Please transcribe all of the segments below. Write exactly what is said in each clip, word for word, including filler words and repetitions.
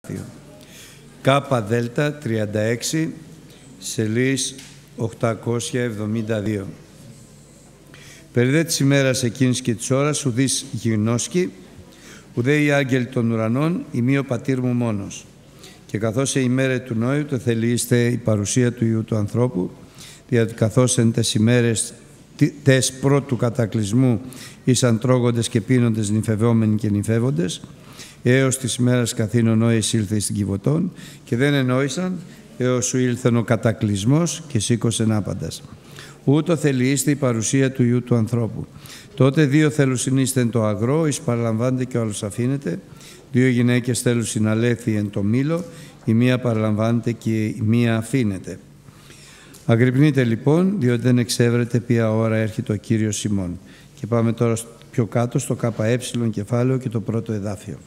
Κάπα Δέλτα τριάντα έξι, σελίς οκτακόσια εβδομήντα δύο. Περί δε της ημέρας εκείνης και της ώρας ουδείς γινώσκει, ουδέ οι άγγελοι των ουρανών, ημί ο πατήρ μου μόνος. Και καθώς σε ημέρε του Νόηου το θελείστε η παρουσία του Υιού του ανθρώπου, διότι καθώς εν τες ημέρες τες πρώτου κατακλυσμού ήσαν τρώγοντες και πίνοντες, νυμφευόμενοι και νυμφεύοντες, έως της ημέρας καθήν ο Νόης ήλθε στην Κιβωτών και δεν ενόησαν έως σου ήλθεν ο κατακλυσμός και σήκωσεν άπαντας. Ούτω θελείστε η παρουσία του Υιού του ανθρώπου. Τότε δύο θέλουν συνείστε εν το αγρό, εις παραλαμβάνετε και ο άλλος αφήνεται. Δύο γυναίκες θέλουν συναλέθει εν το μήλο, η μία παραλαμβάνεται και η μία αφήνεται. Αγρυπνείτε λοιπόν, διότι δεν εξεύρετε ποια ώρα έρχεται ο Κύριος ημών. Και πάμε τώρα πιο κάτω στο ΚΕ κεφάλαιο και το πρώτο εδάφιο.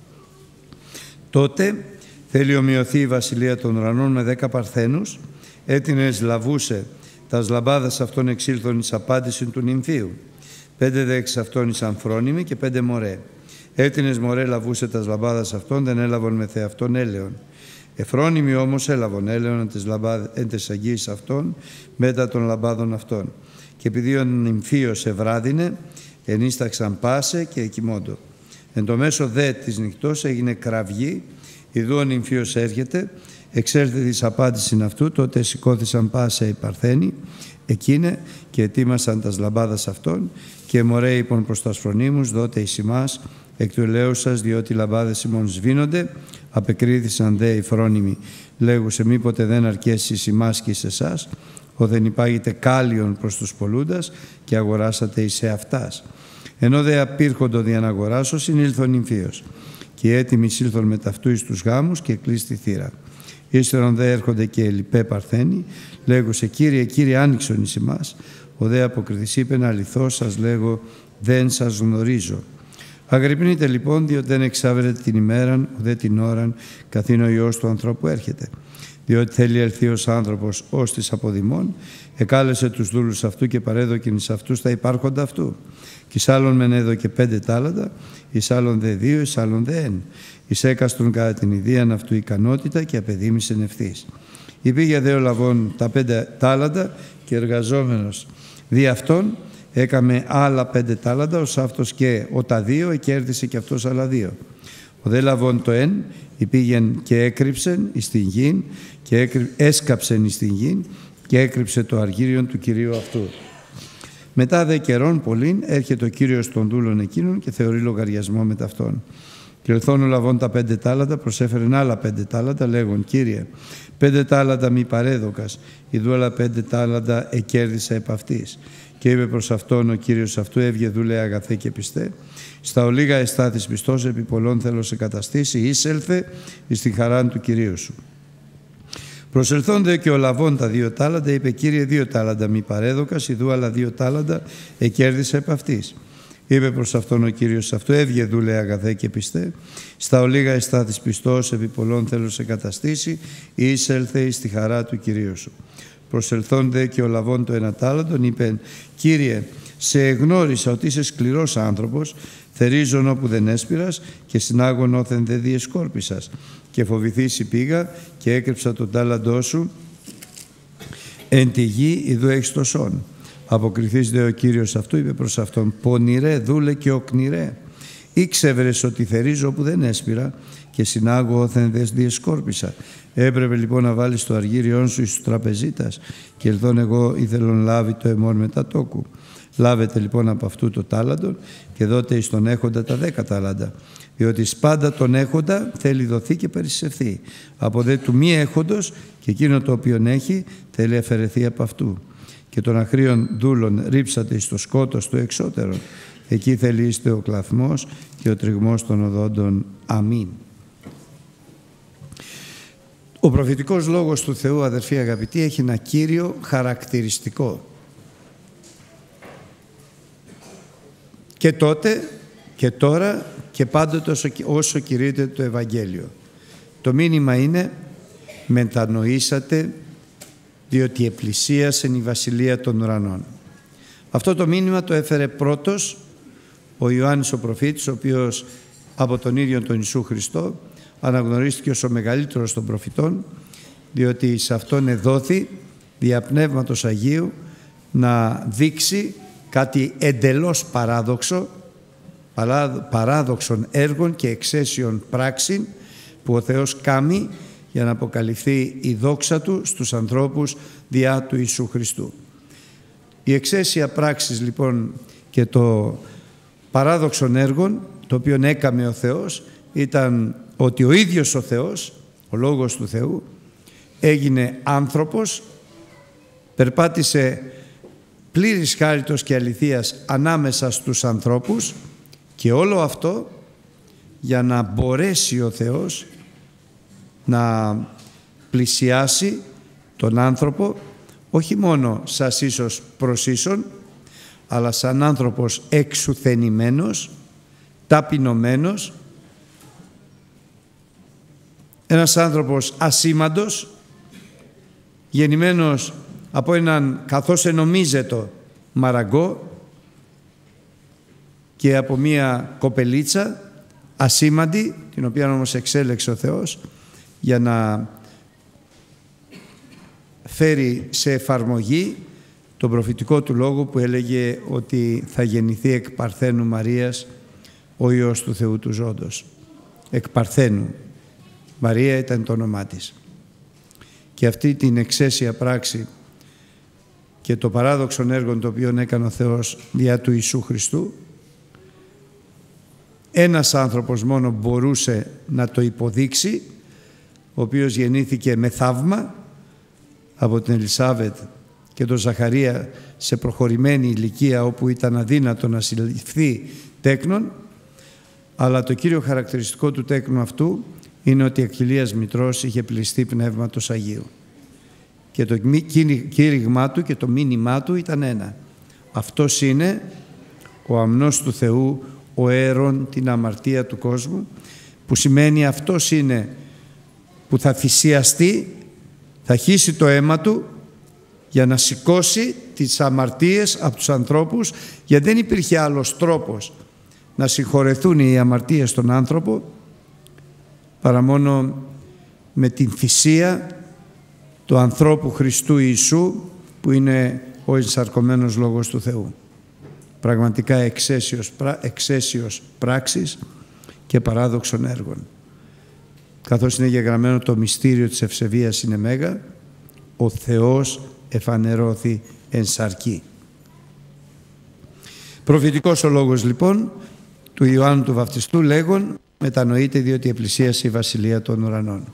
Τότε θέλει ομοιωθεί η βασιλεία των ουρανών με δέκα παρθένους, έτεινες λαβούσε τας λαμπάδας αυτών εξήλθον εις απάντηση του νυμφίου. Πέντε δε εξ αυτών εις αμφρόνιμοι και πέντε μωρέ. Έτεινες μωρέ λαβούσε τας λαμπάδας αυτών, δεν έλαβον με θε αυτών έλεον. Εφρόνιμοι όμως έλαβον έλεον εν τες αγγίης αυτών μετά των λαμπάδων αυτών. Και επειδή ο νυμφίος ευράδινε, ενίσταξαν πάσε και εκοιμώντο. Εν το μέσο δε της νυχτός έγινε κραυγή, ιδού ο νυμφίος έρχεται, εξέλθε της απάντησιν αυτού, τότε σηκώθησαν πάσε οι παρθένοι, εκείνε και ετοίμασαν τας λαμπάδας αυτών, και μωρέ είπον προς τας φρονίμους, δότε εις ημάς, εκ του ελέους σας, διότι οι λαμπάδες ημών σβήνονται, απεκρίθησαν δε οι φρόνιμοι, λέγουσε μήποτε δεν αρκέσει εις ημάς και εις εσάς, ο δεν υπάγεται κάλιον προς τους πολλούντας και αγοράσατε εις εαυτάς. Ενώ δε απήρχοντο δια να αγοράσω, συνήλθον νυμφίος. Και έτοιμοι σύλθον με ταυτού εις τους γάμους και κλείστη θύρα. Ύστερον δε έρχονται και λοιπέ παρθένοι, λέγουσε Κύριε, Κύριε, άνοιξον εις ημάς. Ο δε αποκριθής είπεν, αληθώς σας λέγω, δεν σας γνωρίζω. Αγρυπνείτε λοιπόν, διότι δεν εξάβρετε την ημέραν, ουδέ την ώραν, καθήν ο Υιός του ανθρώπου έρχεται. Διότι θέλει ελθεί ως άνθρωπος ως της αποδημών, εκάλεσε τους δούλους αυτού και παρέδοκεν εις αυτούς τα υπάρχοντα αυτού. Κι εις άλλον μεν έδωκε πέντε τάλαντα, εις άλλον δε δύο, εις άλλον δε εν. Εις έκαστον κατά την ιδίαν αυτού ικανότητα και απεδίμησεν ευθύς. Υπήγε δε ο λαβών τα πέντε τάλαντα και εργαζόμενος δι' αυτόν έκαμε άλλα πέντε τάλαντα, ως αυτός και ο τα δύο εκέρδισε και αυτός άλλα δύο. Ο δε λαβών το εν υπήγεν και έκρυψεν εις την γην και έκρυ... έσκαψεν εις την γην και έκρυψε το αργύριον του Κυρίου αυτού. Μετά δε καιρών πολλήν έρχεται ο Κύριος των δούλων εκείνων και θεωρεί λογαριασμό με ταυτόν. Και ελθόν ο λαβών τα πέντε τάλαντα προσέφερεν άλλα πέντε τάλαντα λέγον Κύριε, πέντε τάλαντα μη παρέδοκας, ιδού άλλα πέντε τάλαντα εκέρδισα επ' αυτής. Και είπε προς αυτόν ο Κύριος αυτού, έβγε δούλε αγαθέ και πιστέ, στα ολίγα εστάθης πιστός, επί πολλών θέλω σε καταστήσει, εισέλθε εις την χαράν του Κυρίου σου. Προσελθόν δε και ο λαβών τα δύο τάλαντα, είπε Κύριε, δύο τάλαντα μη παρέδοκας, ιδού άλλα δύο τάλαντα εκέρδισα επ' αυτής. Είπε προς αυτόν ο Κύριος αυτού, έβγε δούλε αγαθέ και πιστέ, στα ολίγα εστάθης πιστός, επί πολλών θέλω σε καταστήσει, εισέλθε εις τη χαρά του Κυρίου σου. Προσελθόν δε και ο λαβών το ένα τάλαντον, είπε Κύριε, σε εγνώρισα ότι είσαι σκληρός άνθρωπος, θερίζον όπου δεν έσπηρας και συνάγων όθεν δε διεσκόρπισας. Και φοβηθήσει πήγα και έκρυψα τον τάλαντό σου εν τη γη, ιδού έχεις το σόν. Αποκριθείς δε ο Κύριος αυτού, είπε προς αυτόν, πονηρέ δούλε και οκνηρέ. Ήξευρες ότι θερίζω όπου δεν έσπηρα και συνάγω όθεν δε διεσκόρπισα. Έπρεπε λοιπόν να βάλεις το αργύριόν σου εις τους τραπεζίτας και ελθόν εγώ ήθελον λάβει το εμόν μετά τόκου. Λάβετε λοιπόν από αυτού το τάλαντον και δώτε εις τον έχοντα τα δέκα τάλαντα. Διότι σπάντα τον έχοντα θέλει δοθεί και περισσευθεί. Από δε του μη έχοντος και εκείνο το οποίον έχει θέλει αφαιρεθεί από αυτού. Και των αχρίων δούλων ρίψατε εις το σκότος του εξώτερον. Εκεί θέλει είστε ο κλαθμός και ο τριγμός των οδόντων. Αμήν. Ο προφητικός λόγος του Θεού, αδερφοί αγαπητοί, έχει ένα κύριο χαρακτηριστικό. Και τότε και τώρα και πάντοτε όσο, όσο κηρύττεται το Ευαγγέλιο. Το μήνυμα είναι μετανοήσατε διότι επλησίασεν η Βασιλεία των Ουρανών. Αυτό το μήνυμα το έφερε πρώτος ο Ιωάννης ο προφήτης, ο οποίος από τον ίδιο τον Ιησού Χριστό αναγνωρίστηκε ως ο μεγαλύτερος των προφητών, διότι σε αυτόν εδόθη δια Πνεύματος Αγίου να δείξει κάτι εντελώς παράδοξο, παράδοξων έργων και εξαίσιων πράξεων που ο Θεός κάμει για να αποκαλυφθεί η δόξα Του στους ανθρώπους διά του Ιησού Χριστού. Η εξαίσια πράξης λοιπόν και το παράδοξων έργων, το οποίο έκαμε ο Θεός, ήταν ότι ο ίδιος ο Θεός, ο Λόγος του Θεού, έγινε άνθρωπος, περπάτησε πλήρης χάριτος και αληθείας ανάμεσα στους ανθρώπους, και όλο αυτό για να μπορέσει ο Θεός να πλησιάσει τον άνθρωπο, όχι μόνο σαν ίσος προς ίσον, αλλά σαν άνθρωπος εξουθενημένος, ταπεινωμένος, ένας άνθρωπος ασήμαντος, γεννημένος από έναν καθώς ενομίζετο μαραγκό και από μία κοπελίτσα ασήμαντη, την οποία όμως εξέλεξε ο Θεός για να φέρει σε εφαρμογή τον προφητικό του λόγο που έλεγε ότι θα γεννηθεί εκ Παρθένου Μαρίας ο Υιός του Θεού του Ζώντος. Εκ Παρθένου. Μαρία ήταν το όνομά της. Και αυτή την εξαίσια πράξη και το παράδοξον έργο το οποίο έκανε ο Θεός δια του Ιησού Χριστού, ένας άνθρωπος μόνο μπορούσε να το υποδείξει, ο οποίος γεννήθηκε με θαύμα από την Ελισάβετ και τον Ζαχαρία σε προχωρημένη ηλικία, όπου ήταν αδύνατο να συλληφθεί τέκνον, αλλά το κύριο χαρακτηριστικό του τέκνου αυτού είναι ότι εκ κοιλίας μητρός είχε πληστεί Πνεύματος Αγίου. Και το κήρυγμά του και το μήνυμά του ήταν ένα. Αυτός είναι ο αμνός του Θεού, ο αίρον την αμαρτία του κόσμου, που σημαίνει αυτός είναι που θα θυσιαστεί, θα χύσει το αίμα του για να σηκώσει τις αμαρτίες από τους ανθρώπους, γιατί δεν υπήρχε άλλος τρόπος να συγχωρεθούν οι αμαρτίες στον άνθρωπο παρά μόνο με την θυσία του ανθρώπου Χριστού Ιησού, που είναι ο ενσαρκωμένος Λόγος του Θεού. Πραγματικά εξαίσιος, εξαίσιος πράξης και παράδοξων έργων. Καθώς είναι γεγραμμένο το μυστήριο της ευσεβίας είναι μέγα, ο Θεός εφανερώθη εν σαρκή. Προφητικός ο λόγος λοιπόν του Ιωάννου του Βαπτιστού λέγον, μετανοείται διότι επλησίασε η Βασιλεία των Ουρανών.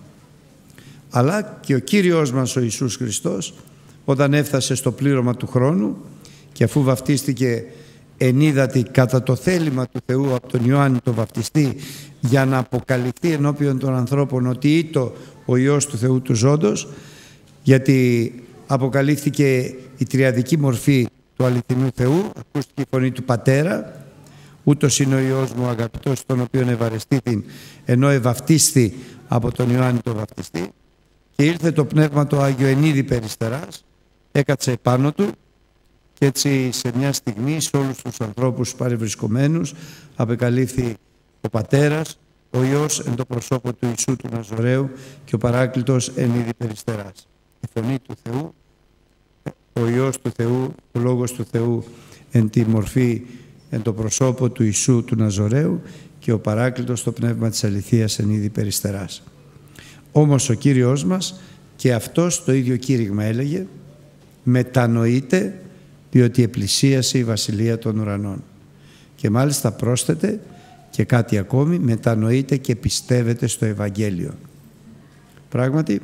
Αλλά και ο Κύριος μας ο Ιησούς Χριστός, όταν έφτασε στο πλήρωμα του χρόνου και αφού βαφτίστηκε ενίδατη κατά το θέλημα του Θεού από τον Ιωάννη τον Βαπτιστή, για να αποκαλυφθεί ενώπιον των ανθρώπων ότι ήτο ο Υιός του Θεού του Ζώντος, γιατί αποκαλύφθηκε η τριαδική μορφή του αληθινού Θεού, ακούστηκε η φωνή του Πατέρα, ούτως είναι ο Υιός μου αγαπητός, τον οποίον ευαρεστήθην, ενώ ευαυτίστη από τον Ιωάννη τον Βαπτιστή, και ήρθε το Πνεύμα το Άγιο εν είδη περιστεράς, έκατσε επάνω του, και έτσι σε μια στιγμή σε όλους τους ανθρώπους παρευρισκομένους απεκαλύφθη ο Πατέρας, ο Υιός εν το προσώπο του Ιησού του Ναζωραίου και ο Παράκλητος εν είδη περιστεράς. Η φωνή του Θεού, ο Υιός του Θεού, ο Λόγος του Θεού εν τη μορφή, εν το προσώπο του Ιησού του Ναζωραίου και ο Παράκλητος το Πνεύμα της αληθείας εν είδη περιστεράς. Όμως ο Κύριος μας και αυτός το ίδιο κήρυγμα έλεγε, μετανοείται διότι επλησίασε η Βασιλεία των Ουρανών. Και μάλιστα πρόσθεται και κάτι ακόμη, μετανοείται και πιστεύετε στο Ευαγγέλιο. Πράγματι,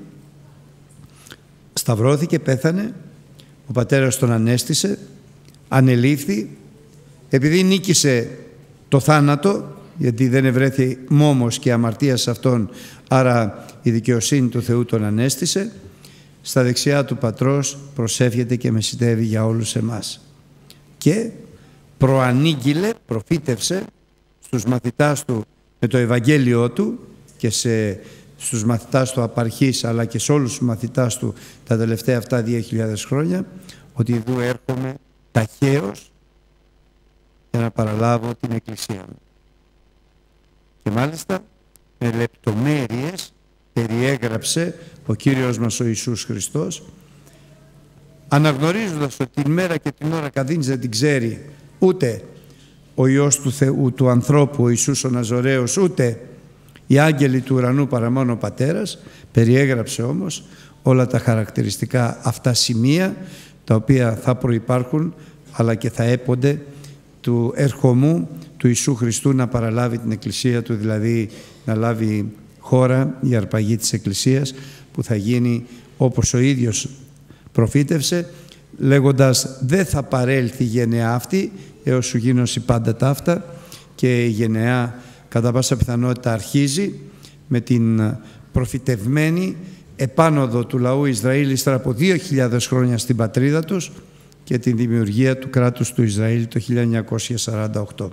σταυρώθηκε, πέθανε, ο Πατέρας τον ανέστησε, ανελήφθη, επειδή νίκησε το θάνατο, γιατί δεν ευρέθη μόμος και αμαρτία σε αυτόν, άρα η δικαιοσύνη του Θεού τον ανέστησε, στα δεξιά του Πατρός προσεύχεται και μεσητεύει για όλους εμάς. Και προανήγγειλε, προφήτευσε στους μαθητάς του με το Ευαγγέλιο του και σε, στους μαθητάς του απαρχής, αλλά και σε όλους τους μαθητάς του τα τελευταία αυτά δύο χιλιάδες χρόνια, ότι εδώ έρχομαι ταχαίως για να παραλάβω την Εκκλησία μου. Και μάλιστα με λεπτομέρειες περιέγραψε ο Κύριος μας ο Ιησούς Χριστός, αναγνωρίζοντας ότι την μέρα και την ώρα κανείς δεν την ξέρει ούτε ο Υιός του Θεού, του ανθρώπου, ο Ιησούς ο Ναζωραίος, ούτε οι άγγελοι του ουρανού παρά μόνο ο Πατέρας. Περιέγραψε όμως όλα τα χαρακτηριστικά αυτά σημεία, τα οποία θα προϋπάρχουν αλλά και θα έπονται του ερχομού του Ιησού Χριστού να παραλάβει την Εκκλησία του, δηλαδή να λάβει χώρα η αρπαγή της Εκκλησίας, που θα γίνει όπως ο ίδιος προφήτευσε, λέγοντας «Δεν θα παρέλθει η γενεά αυτή έως σου γίνωση πάντα ταύτα», και η γενεά κατά πάσα πιθανότητα αρχίζει με την προφητευμένη επάνωδο του λαού Ισραήλ ύστερα από δύο χιλιάδες χρόνια στην πατρίδα τους και την δημιουργία του κράτους του Ισραήλ το χίλια εννιακόσια σαράντα οκτώ.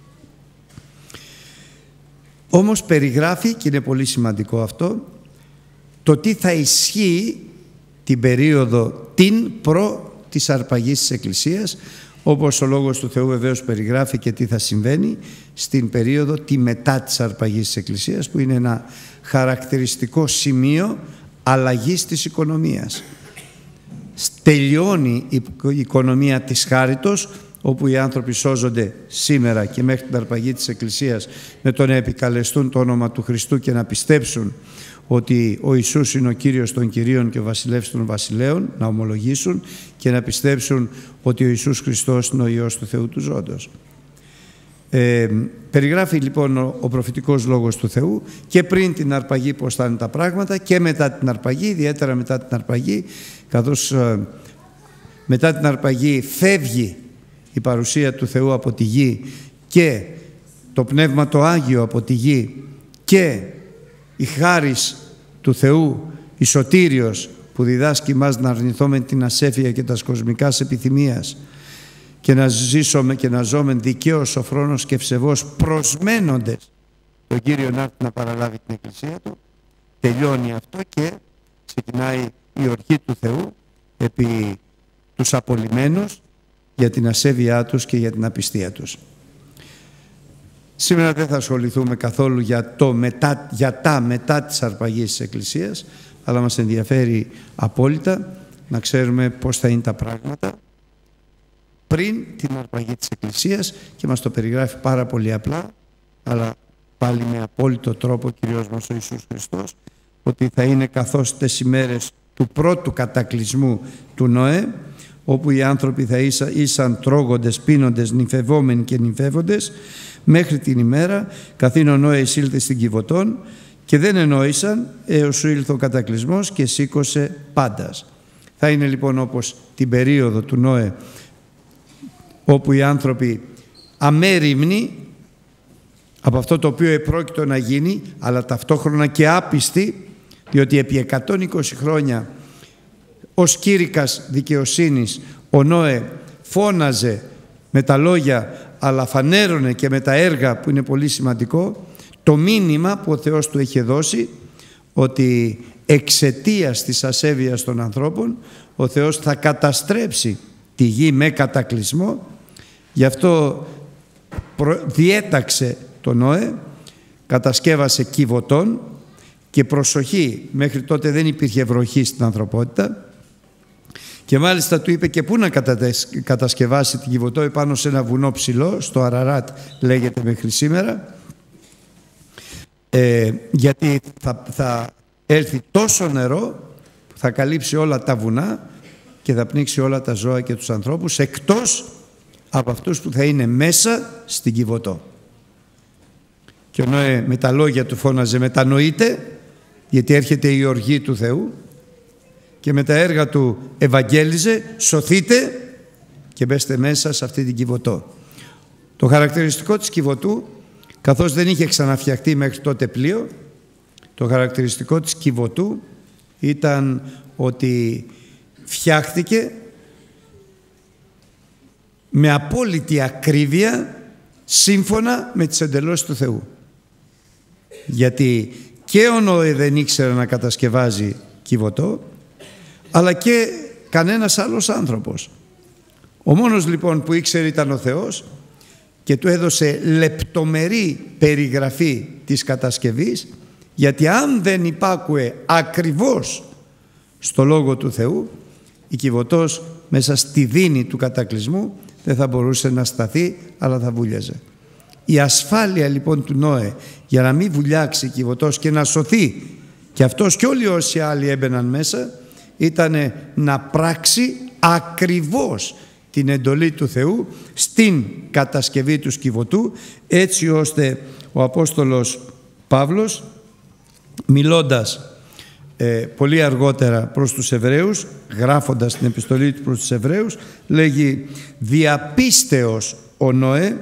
Όμως περιγράφει, και είναι πολύ σημαντικό αυτό, το τι θα ισχύει την περίοδο την προ της αρπαγής της Εκκλησίας, όπως ο Λόγος του Θεού βεβαίως περιγράφει και τι θα συμβαίνει στην περίοδο τη μετά της αρπαγής της Εκκλησίας, που είναι ένα χαρακτηριστικό σημείο αλλαγής της οικονομίας. Τελειώνει η οικονομία της χάριτος, όπου οι άνθρωποι σώζονται σήμερα και μέχρι την αρπαγή της Εκκλησίας με το να επικαλεστούν το όνομα του Χριστού και να πιστέψουν ότι ο Ιησούς είναι ο Κύριος των Κυρίων και ο Βασιλεύς των Βασιλέων, να ομολογήσουν και να πιστέψουν ότι ο Ιησούς Χριστός είναι ο Υιός του Θεού του Ζώντος. Ε, περιγράφει λοιπόν ο, ο προφητικός λόγος του Θεού και πριν την αρπαγή πώς θα είναι τα πράγματα και μετά την αρπαγή, ιδιαίτερα μετά την αρπαγή, καθώς ε, μετά την αρπαγή φεύγει η παρουσία του Θεού από τη γη και το Πνεύμα το Άγιο από τη γη και η χάρις του Θεού, η σωτήριος που διδάσκει μας να αρνηθούμε την ασέφεια και τα κοσμικάς επιθυμίας και να ζήσουμε και να ζούμε δικαίως, σοφρόνος και ευσεβώς προσμένοντες τον Κύριο να έρθει να παραλάβει την Εκκλησία Του. Τελειώνει αυτό και ξεκινάει η οργή του Θεού επί τους απολυμένους για την ασέβειά τους και για την απιστία τους. Σήμερα δεν θα ασχοληθούμε καθόλου για, το μετά, για τα μετά της αρπαγής της Εκκλησίας, αλλά μας ενδιαφέρει απόλυτα να ξέρουμε πώς θα είναι τα πράγματα πριν την αρπαγή της Εκκλησίας, και μας το περιγράφει πάρα πολύ απλά, αλλά πάλι με απόλυτο τρόπο ο Κύριος μας ο Ιησούς Χριστός, ότι θα είναι καθώς τις ημέρες του πρώτου κατακλυσμού του Νοέ, όπου οι άνθρωποι θα ίσα, ήσαν τρώγοντες, πίνοντες, νυμφευόμενοι και νυμφεύοντες, μέχρι την ημέρα καθήν ο Νόε εισήλθε στην Κιβωτόν και δεν ενόησαν έως σου ήλθε ο κατακλυσμός και σήκωσε πάντας. Θα είναι λοιπόν όπως την περίοδο του Νόε, όπου οι άνθρωποι αμέριμνοι από αυτό το οποίο επρόκειτο να γίνει, αλλά ταυτόχρονα και άπιστοι, διότι επί εκατόν είκοσι χρόνια ως κήρυκας δικαιοσύνης ο Νόε φώναζε με τα λόγια, αλλά φανέρωνε και με τα έργα, που είναι πολύ σημαντικό, το μήνυμα που ο Θεός του είχε δώσει, ότι εξαιτίας της ασέβειας των ανθρώπων ο Θεός θα καταστρέψει τη γη με κατακλυσμό. Γι' αυτό διέταξε τον Νόε, κατασκεύασε Κιβωτόν, και προσοχή, μέχρι τότε δεν υπήρχε βροχή στην ανθρωπότητα, και μάλιστα του είπε και πού να κατασκευάσει την Κιβωτό, επάνω σε ένα βουνό ψηλό, στο Αραράτ λέγεται μέχρι σήμερα, ε, γιατί θα, θα έλθει τόσο νερό που θα καλύψει όλα τα βουνά και θα πνίξει όλα τα ζώα και τους ανθρώπους, εκτός από αυτούς που θα είναι μέσα στην Κιβωτό. Και ο Νόε με τα λόγια του φώναζε «Μετανοείτε, γιατί έρχεται η οργή του Θεού», και με τα έργα του ευαγγέλιζε «Σωθείτε και μπέστε μέσα σε αυτή την Κιβωτό». Το χαρακτηριστικό της Κιβωτού, καθώς δεν είχε ξαναφτιαχτεί μέχρι τότε πλοίο, το χαρακτηριστικό της Κιβωτού ήταν ότι φτιάχτηκε με απόλυτη ακρίβεια σύμφωνα με τις εντελώσεις του Θεού. Γιατί και ο Νόε δεν ήξερε να κατασκευάζει Κιβωτό, αλλά και κανένας άλλος άνθρωπος. Ο μόνος λοιπόν που ήξερε ήταν ο Θεός, και του έδωσε λεπτομερή περιγραφή της κατασκευής, γιατί αν δεν υπάκουε ακριβώς στο Λόγο του Θεού, η Κιβωτός μέσα στη δίνη του κατακλυσμού δεν θα μπορούσε να σταθεί, αλλά θα βούλιαζε. Η ασφάλεια λοιπόν του Νόε για να μην βουλιάξει η Κιβωτός και να σωθεί και αυτός και όλοι όσοι άλλοι έμπαιναν μέσα, ήταν να πράξει ακριβώς την εντολή του Θεού στην κατασκευή του Κιβωτού, έτσι ώστε ο Απόστολος Παύλος, μιλώντας ε, πολύ αργότερα προς τους Εβραίους, γράφοντας την επιστολή του προς τους Εβραίους, λέγει «Διαπίστεως ο Νοέ,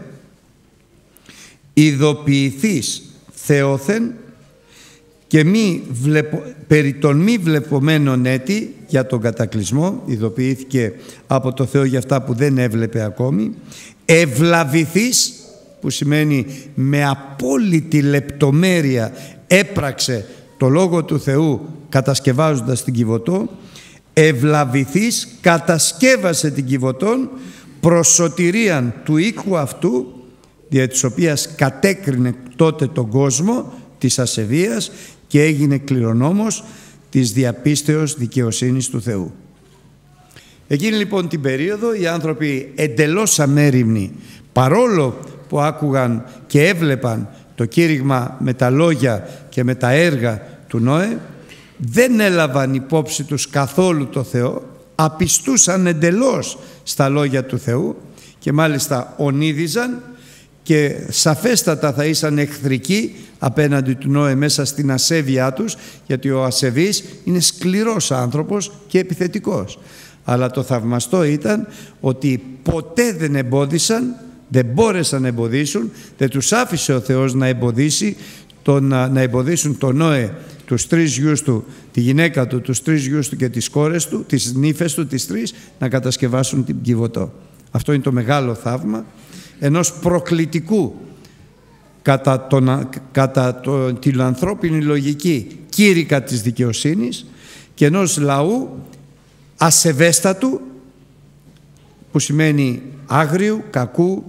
ειδοποιηθείς Θεόθεν και μη βλεπο, περί των μη βλεπωμένων έτη για τον κατακλυσμό», ειδοποιήθηκε από το Θεό για αυτά που δεν έβλεπε ακόμη, «ευλαβηθείς», που σημαίνει με απόλυτη λεπτομέρεια έπραξε το Λόγο του Θεού κατασκευάζοντας την Κιβωτό, «ευλαβηθείς», κατασκεύασε την Κιβωτόν προς σωτηρίαν του οίκου αυτού, δια της οποίας κατέκρινε τότε τον κόσμο της ασεβίας και έγινε κληρονόμος της διαπίστεως δικαιοσύνης του Θεού. Εκείνη λοιπόν την περίοδο οι άνθρωποι εντελώς αμέριμνοι, παρόλο που άκουγαν και έβλεπαν το κήρυγμα με τα λόγια και με τα έργα του Νόε, δεν έλαβαν υπόψη τους καθόλου το Θεό, απιστούσαν εντελώς στα λόγια του Θεού και μάλιστα ονείδιζαν και σαφέστατα θα ήσαν εχθρικοί απέναντι του Νόε μέσα στην ασέβειά τους, γιατί ο ασεβής είναι σκληρός άνθρωπος και επιθετικός. Αλλά το θαυμαστό ήταν ότι ποτέ δεν εμπόδισαν, δεν μπόρεσαν να εμποδίσουν, δεν τους άφησε ο Θεός να εμποδίσει, τον, να εμποδίσουν τον Νόε, τους τρεις γιους του, τη γυναίκα του, τους τρεις γιους του και τις κόρες του, τις νύφες του, τις τρεις, να κατασκευάσουν την Κιβωτό. Αυτό είναι το μεγάλο θαύμα ενός προκλητικού κατά, τον, κατά το, την ανθρώπινη λογική κήρυκα της δικαιοσύνης και ενός λαού ασεβέστατου, που σημαίνει άγριου, κακού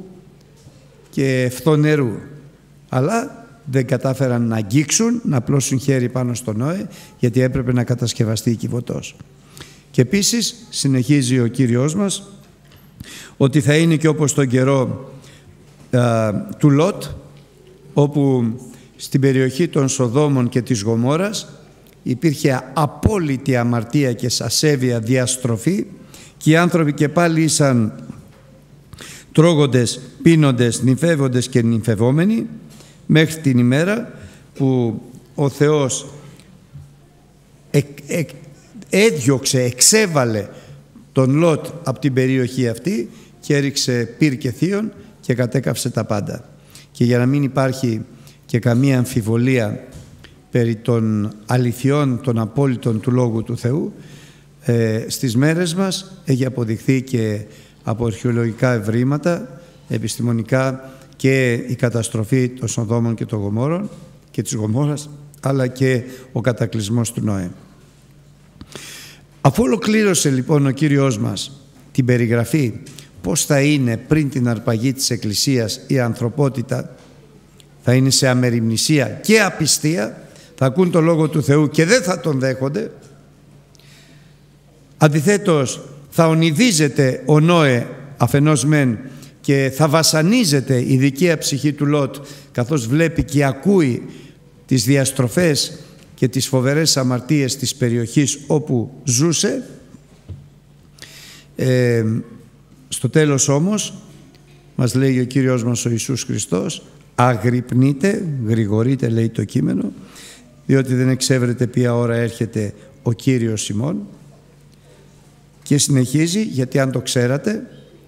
και φθονερού, αλλά δεν κατάφεραν να αγγίξουν, να πλώσουν χέρι πάνω στο Νόε, γιατί έπρεπε να κατασκευαστεί η Κιβωτός. Και επίσης συνεχίζει ο Κύριος μας ότι θα είναι και όπως τον καιρό α, του Λότ, όπου στην περιοχή των Σοδόμων και της Γομόρας υπήρχε απόλυτη αμαρτία και ασέβεια διαστροφή και οι άνθρωποι και πάλι ήσαν τρώγοντες, πίνοντες, νυμφεύοντες και νυμφευόμενοι, μέχρι την ημέρα που ο Θεός εκ, εκ, έδιωξε, εξέβαλε τον Λότ από την περιοχή αυτή και έριξε πυρ και θείον και κατέκαυσε τα πάντα. Και για να μην υπάρχει και καμία αμφιβολία περί των αληθιών των απόλυτων του Λόγου του Θεού, ε, στις μέρες μας έχει αποδειχθεί και από αρχαιολογικά ευρήματα, επιστημονικά, και η καταστροφή των Σοδόμων και των Γομόρων και της Γομόρας, αλλά και ο κατακλυσμός του Νόε. Αφού ολοκλήρωσε λοιπόν ο Κύριος μας την περιγραφή πώς θα είναι πριν την αρπαγή της Εκκλησίας η ανθρωπότητα, θα είναι σε αμεριμνησία και απιστία, θα ακούν το Λόγο του Θεού και δεν θα τον δέχονται. Αντιθέτως θα ονειδίζεται ο Νόε αφενός μεν και θα βασανίζεται η δικαία ψυχή του Λότ, καθώς βλέπει και ακούει τις διαστροφές και τις φοβερές αμαρτίες της περιοχής όπου ζούσε. Ε, στο τέλος όμως μας λέει ο Κύριος μας ο Ιησούς Χριστός, αγρυπνείτε, γρηγορείτε λέει το κείμενο, διότι δεν εξεύρετε ποια ώρα έρχεται ο Κύριος ημών. Και συνεχίζει, γιατί αν το ξέρατε,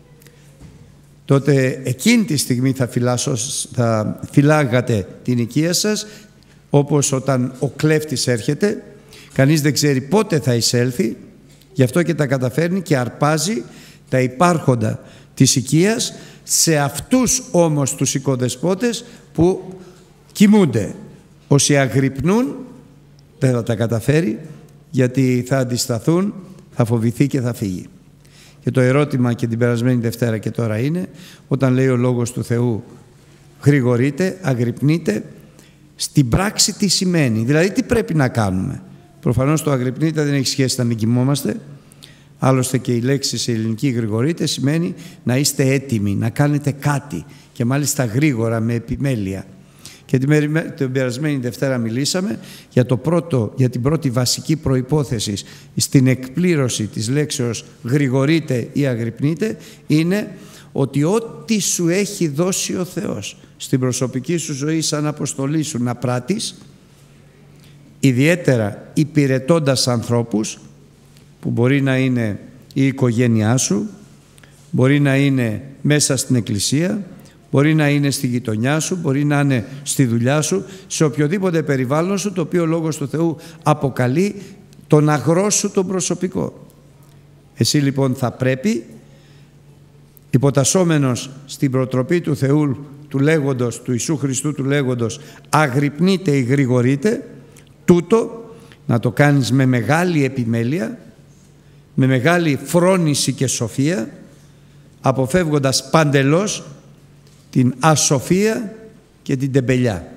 τότε εκείνη τη στιγμή θα, φυλάσω, θα φυλάγατε την οικία σας, όπως όταν ο κλέφτης έρχεται, κανείς δεν ξέρει πότε θα εισέλθει, γι' αυτό και τα καταφέρνει και αρπάζει τα υπάρχοντα της οικίας σε αυτούς όμως τους οικοδεσπότες που κοιμούνται. Όσοι αγρυπνούν δεν θα τα καταφέρει, γιατί θα αντισταθούν, θα φοβηθεί και θα φύγει. Και το ερώτημα και την περασμένη Δευτέρα και τώρα είναι, όταν λέει ο Λόγος του Θεού γρηγορείτε, αγρυπνείτε, στην πράξη τι σημαίνει, δηλαδή τι πρέπει να κάνουμε. Προφανώς το αγρυπνείτε δεν έχει σχέση να μην κοιμόμαστε, άλλωστε και η λέξη σε ελληνική γρηγορείτε σημαίνει να είστε έτοιμοι, να κάνετε κάτι και μάλιστα γρήγορα, με επιμέλεια. Και την περασμένη Δευτέρα μιλήσαμε για, το πρώτο, για την πρώτη βασική προϋπόθεση στην εκπλήρωση της λέξεως γρηγορείτε ή αγρυπνείτε, είναι ότι ό,τι σου έχει δώσει ο Θεός στην προσωπική σου ζωή σαν αποστολή σου να πράττεις, ιδιαίτερα υπηρετώντας ανθρώπους, που μπορεί να είναι η οικογένειά σου, μπορεί να είναι μέσα στην εκκλησία, μπορεί να είναι στη γειτονιά σου, μπορεί να είναι στη δουλειά σου, σε οποιοδήποτε περιβάλλον σου, το οποίο ο Λόγος του Θεού αποκαλεί τον αγρό σου τον προσωπικό. Εσύ λοιπόν θα πρέπει, υποτασσόμενος στην προτροπή του Θεού, του λέγοντος, του Ιησού Χριστού του λέγοντος, αγρυπνείτε ή γρηγορείτε, τούτο να το κάνεις με μεγάλη επιμέλεια, με μεγάλη φρόνηση και σοφία, αποφεύγοντας παντελώς την ασοφία και την τεμπελιά.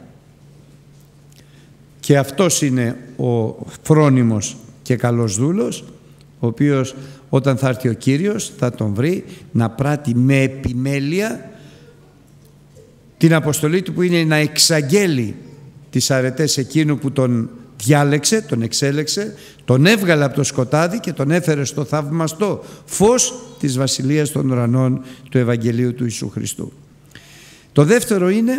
Και αυτός είναι ο φρόνιμος και καλός δούλος, ο οποίος όταν θα έρθει ο Κύριος θα τον βρει να πράττει με επιμέλεια την αποστολή του, που είναι να εξαγγέλει τις αρετές εκείνου που τον διάλεξε, τον εξέλεξε, τον έβγαλε από το σκοτάδι και τον έφερε στο θαυμαστό φως της Βασιλείας των Ουρανών του Ευαγγελίου του Ιησού Χριστού. Το δεύτερο είναι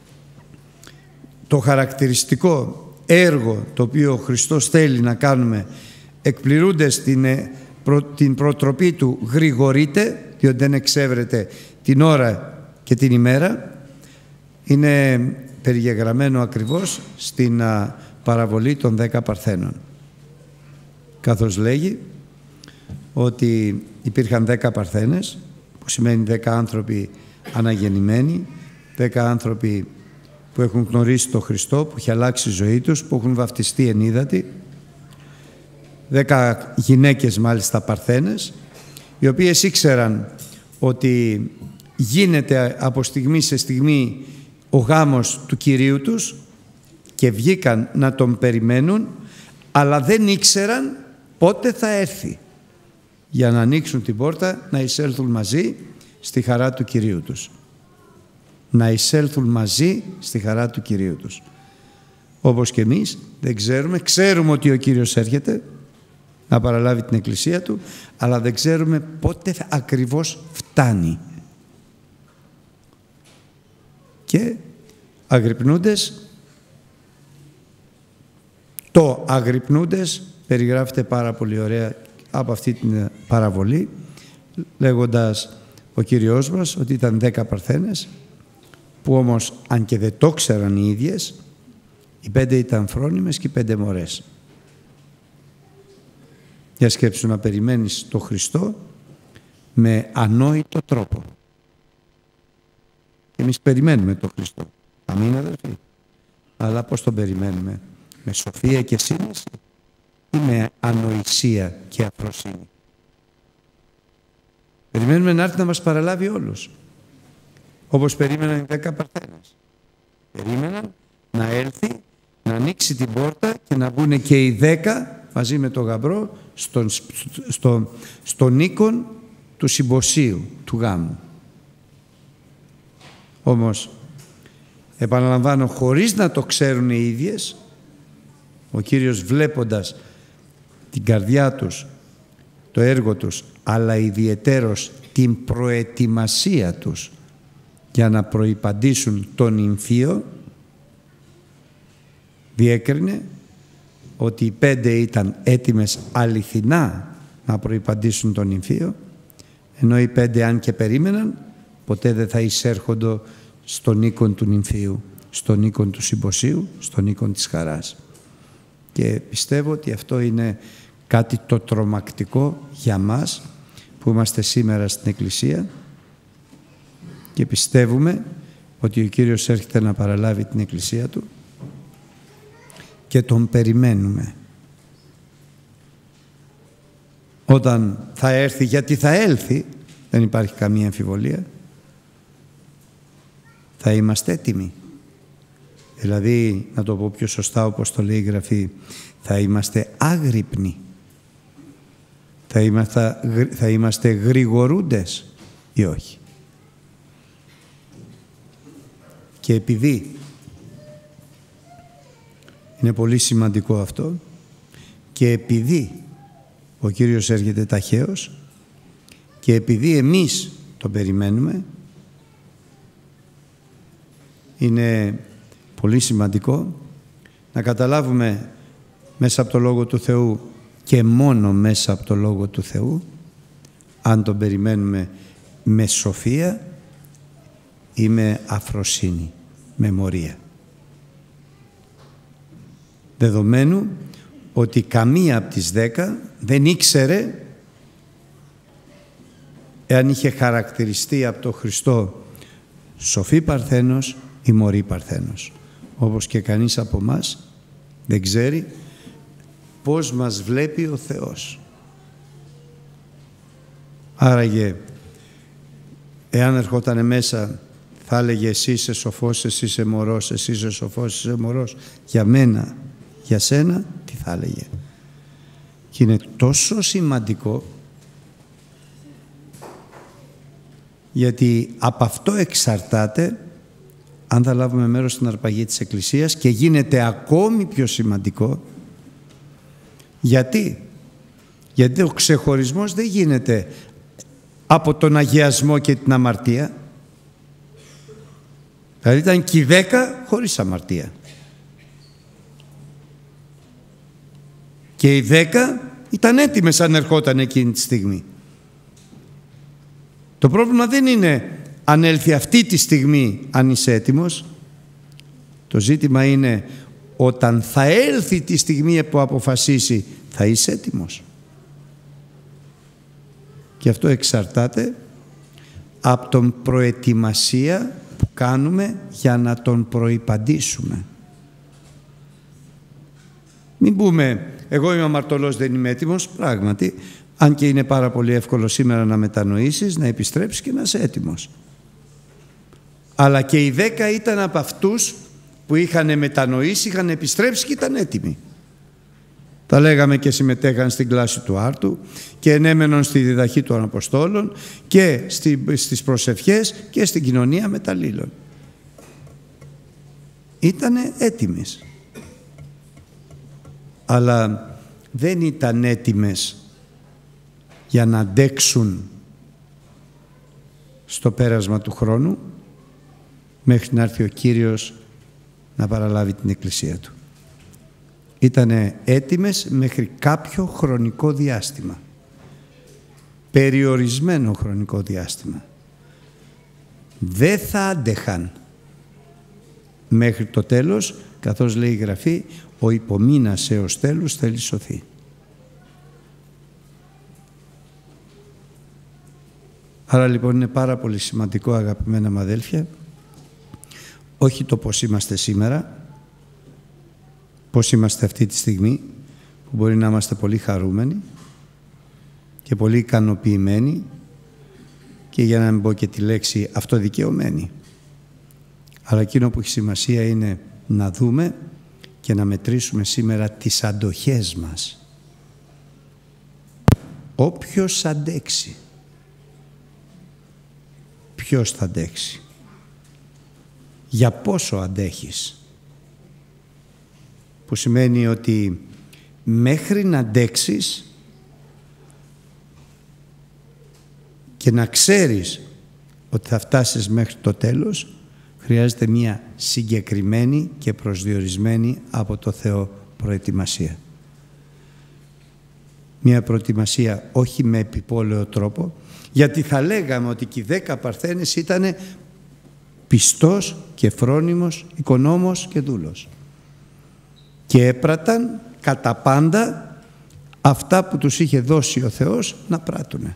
το χαρακτηριστικό έργο το οποίο ο Χριστός θέλει να κάνουμε, εκπληρούνται την, προ, την προτροπή του γρηγορείτε, διότι δεν εξέβρεται την ώρα και την ημέρα. Είναι περιγεγραμμένο ακριβώς στην α, παραβολή των δέκα παρθένων, καθώς λέγει ότι υπήρχαν δέκα παρθένες, που σημαίνει δέκα άνθρωποι αναγεννημένοι, δέκα άνθρωποι που έχουν γνωρίσει τον Χριστό, που έχει αλλάξει η ζωή τους, που έχουν βαφτιστεί εν ύδατη, δέκα γυναίκες μάλιστα παρθένες, οι οποίες ήξεραν ότι γίνεται από στιγμή σε στιγμή ο γάμος του Κυρίου τους και βγήκαν να τον περιμένουν, αλλά δεν ήξεραν πότε θα έρθει για να ανοίξουν την πόρτα, να εισέλθουν μαζί στη χαρά του Κυρίου τους. Να εισέλθουν μαζί στη χαρά του Κυρίου τους. Όπως και εμείς δεν ξέρουμε, ξέρουμε ότι ο Κύριος έρχεται να παραλάβει την Εκκλησία Του, αλλά δεν ξέρουμε πότε ακριβώς φτάνει. Και αγρυπνούντες, το αγρυπνούντες περιγράφεται πάρα πολύ ωραία από αυτή την παραβολή, λέγοντας ο Κύριος μας ότι ήταν δέκα παρθένες, που όμως αν και δεν το ξέραν οι ίδιες, οι πέντε ήταν φρόνιμες και οι πέντε μωρές. Για σκέψου να περιμένεις το Χριστό με ανόητο τρόπο. Εμείς περιμένουμε το Χριστό. Αμήν αδελφοί. Αλλά πώς τον περιμένουμε? Με σοφία και σύνεση ή με ανοησία και αφροσύνη? Περιμένουμε να έρθει να μας παραλάβει όλους. Όπως περίμεναν οι δέκα παρθένες. Περίμεναν να έλθει, να ανοίξει την πόρτα και να μπουν και οι δέκα μαζί με τον γαμπρό στον, στο, στον οίκον του συμποσίου, του γάμου. Όμως, επαναλαμβάνω, χωρίς να το ξέρουν οι ίδιες, ο Κύριος βλέποντας την καρδιά τους, το έργο τους, αλλά ιδιαιτέρως την προετοιμασία τους για να προϋπαντήσουν τον νυμφίο, διέκρινε ότι οι πέντε ήταν έτοιμες αληθινά να προϋπαντήσουν τον νυμφίο, ενώ οι πέντε, αν και περίμεναν, ποτέ δεν θα εισέρχονται στον οίκον του νυμφίου, στον οίκον του συμποσίου, στον οίκον της χαράς. Και πιστεύω ότι αυτό είναι κάτι το τρομακτικό για μας που είμαστε σήμερα στην Εκκλησία και πιστεύουμε ότι ο Κύριος έρχεται να παραλάβει την Εκκλησία Του και τον περιμένουμε. όταν θα έρθει, γιατί θα έλθει, δεν υπάρχει καμία αμφιβολία, θα είμαστε έτοιμοι. Δηλαδή, να το πω πιο σωστά όπως το λέει η Γραφή, θα είμαστε άγρυπνοι. Θα είμαστε, θα είμαστε γρηγορούντες ή όχι. Και επειδή είναι πολύ σημαντικό αυτό και επειδή ο Κύριος έρχεται ταχαίως και επειδή εμείς τον περιμένουμε, είναι πολύ σημαντικό να καταλάβουμε μέσα από το Λόγο του Θεού και μόνο μέσα από το Λόγο του Θεού, αν τον περιμένουμε με σοφία ή με αφροσύνη, με μορία. Δεδομένου ότι καμία από τις δέκα δεν ήξερε εάν είχε χαρακτηριστεί από τον Χριστό σοφή παρθένος ή μωρή παρθένος. Όπως και κανείς από μας δεν ξέρει πώς μας βλέπει ο Θεός. Άραγε, εάν ερχόταν μέσα, θα έλεγε εσύ είσαι σοφός, εσύ είσαι μωρός, εσύ είσαι σοφός, εσύ είσαι μωρός. Για μένα, για σένα, τι θα έλεγε. Και είναι τόσο σημαντικό, γιατί από αυτό εξαρτάται αν θα λάβουμε μέρος στην αρπαγή της Εκκλησίας, και γίνεται ακόμη πιο σημαντικό. Γιατί? Γιατί ο ξεχωρισμός δεν γίνεται από τον αγιασμό και την αμαρτία. Δηλαδή ήταν και οι δέκα χωρίς αμαρτία. Και οι δέκα ήταν έτοιμες αν ερχόταν εκείνη τη στιγμή. Το πρόβλημα δεν είναι αν έλθει αυτή τη στιγμή αν είσαι έτοιμος. Το ζήτημα είναι όταν θα έλθει τη στιγμή που αποφασίσει, θα είσαι έτοιμος. Και αυτό εξαρτάται από τον προετοιμασία που κάνουμε για να τον προϋπαντήσουμε. Μην πούμε, εγώ είμαι αμαρτωλός, δεν είμαι έτοιμος. Πράγματι, αν και είναι πάρα πολύ εύκολο σήμερα να μετανοήσεις, να επιστρέψεις και να είσαι έτοιμος. Αλλά και οι δέκα ήταν από αυτούς που είχαν μετανοήσει, είχαν επιστρέψει και ήταν έτοιμοι. Τα λέγαμε και συμμετέχαν στην κλάση του Άρτου και ενέμεναν στη διδαχή των Αποστόλων και στις προσευχές και στην κοινωνία μεταλλήλων. Ήτανε έτοιμες. Αλλά δεν ήταν έτοιμες για να αντέξουν στο πέρασμα του χρόνου μέχρι να έρθει ο Κύριος να παραλάβει την Εκκλησία Του. Ήτανε έτοιμες μέχρι κάποιο χρονικό διάστημα. Περιορισμένο χρονικό διάστημα. Δεν θα άντεχαν μέχρι το τέλος, καθώς λέει η Γραφή, ο υπομείνας έως τέλους θέλει σωθεί. Άρα λοιπόν είναι πάρα πολύ σημαντικό, αγαπημένα μου αδέλφια, όχι το πώς είμαστε σήμερα, πώς είμαστε αυτή τη στιγμή, που μπορεί να είμαστε πολύ χαρούμενοι και πολύ ικανοποιημένοι και, για να μην πω και τη λέξη, αυτοδικαιωμένοι. Αλλά εκείνο που έχει σημασία είναι να δούμε και να μετρήσουμε σήμερα τις αντοχές μας. Όποιος αντέξει, ποιος θα αντέξει, για πόσο αντέχεις, που σημαίνει ότι μέχρι να αντέξεις και να ξέρεις ότι θα φτάσεις μέχρι το τέλος, χρειάζεται μια συγκεκριμένη και προσδιορισμένη από το Θεό προετοιμασία. Μια προετοιμασία όχι με επιπόλαιο τρόπο, γιατί θα λέγαμε ότι και οι δέκα παρθένες ήταν πιστός και φρόνιμος, οικονόμος και δούλος. Και έπραταν κατά πάντα αυτά που τους είχε δώσει ο Θεός να πράττουνε.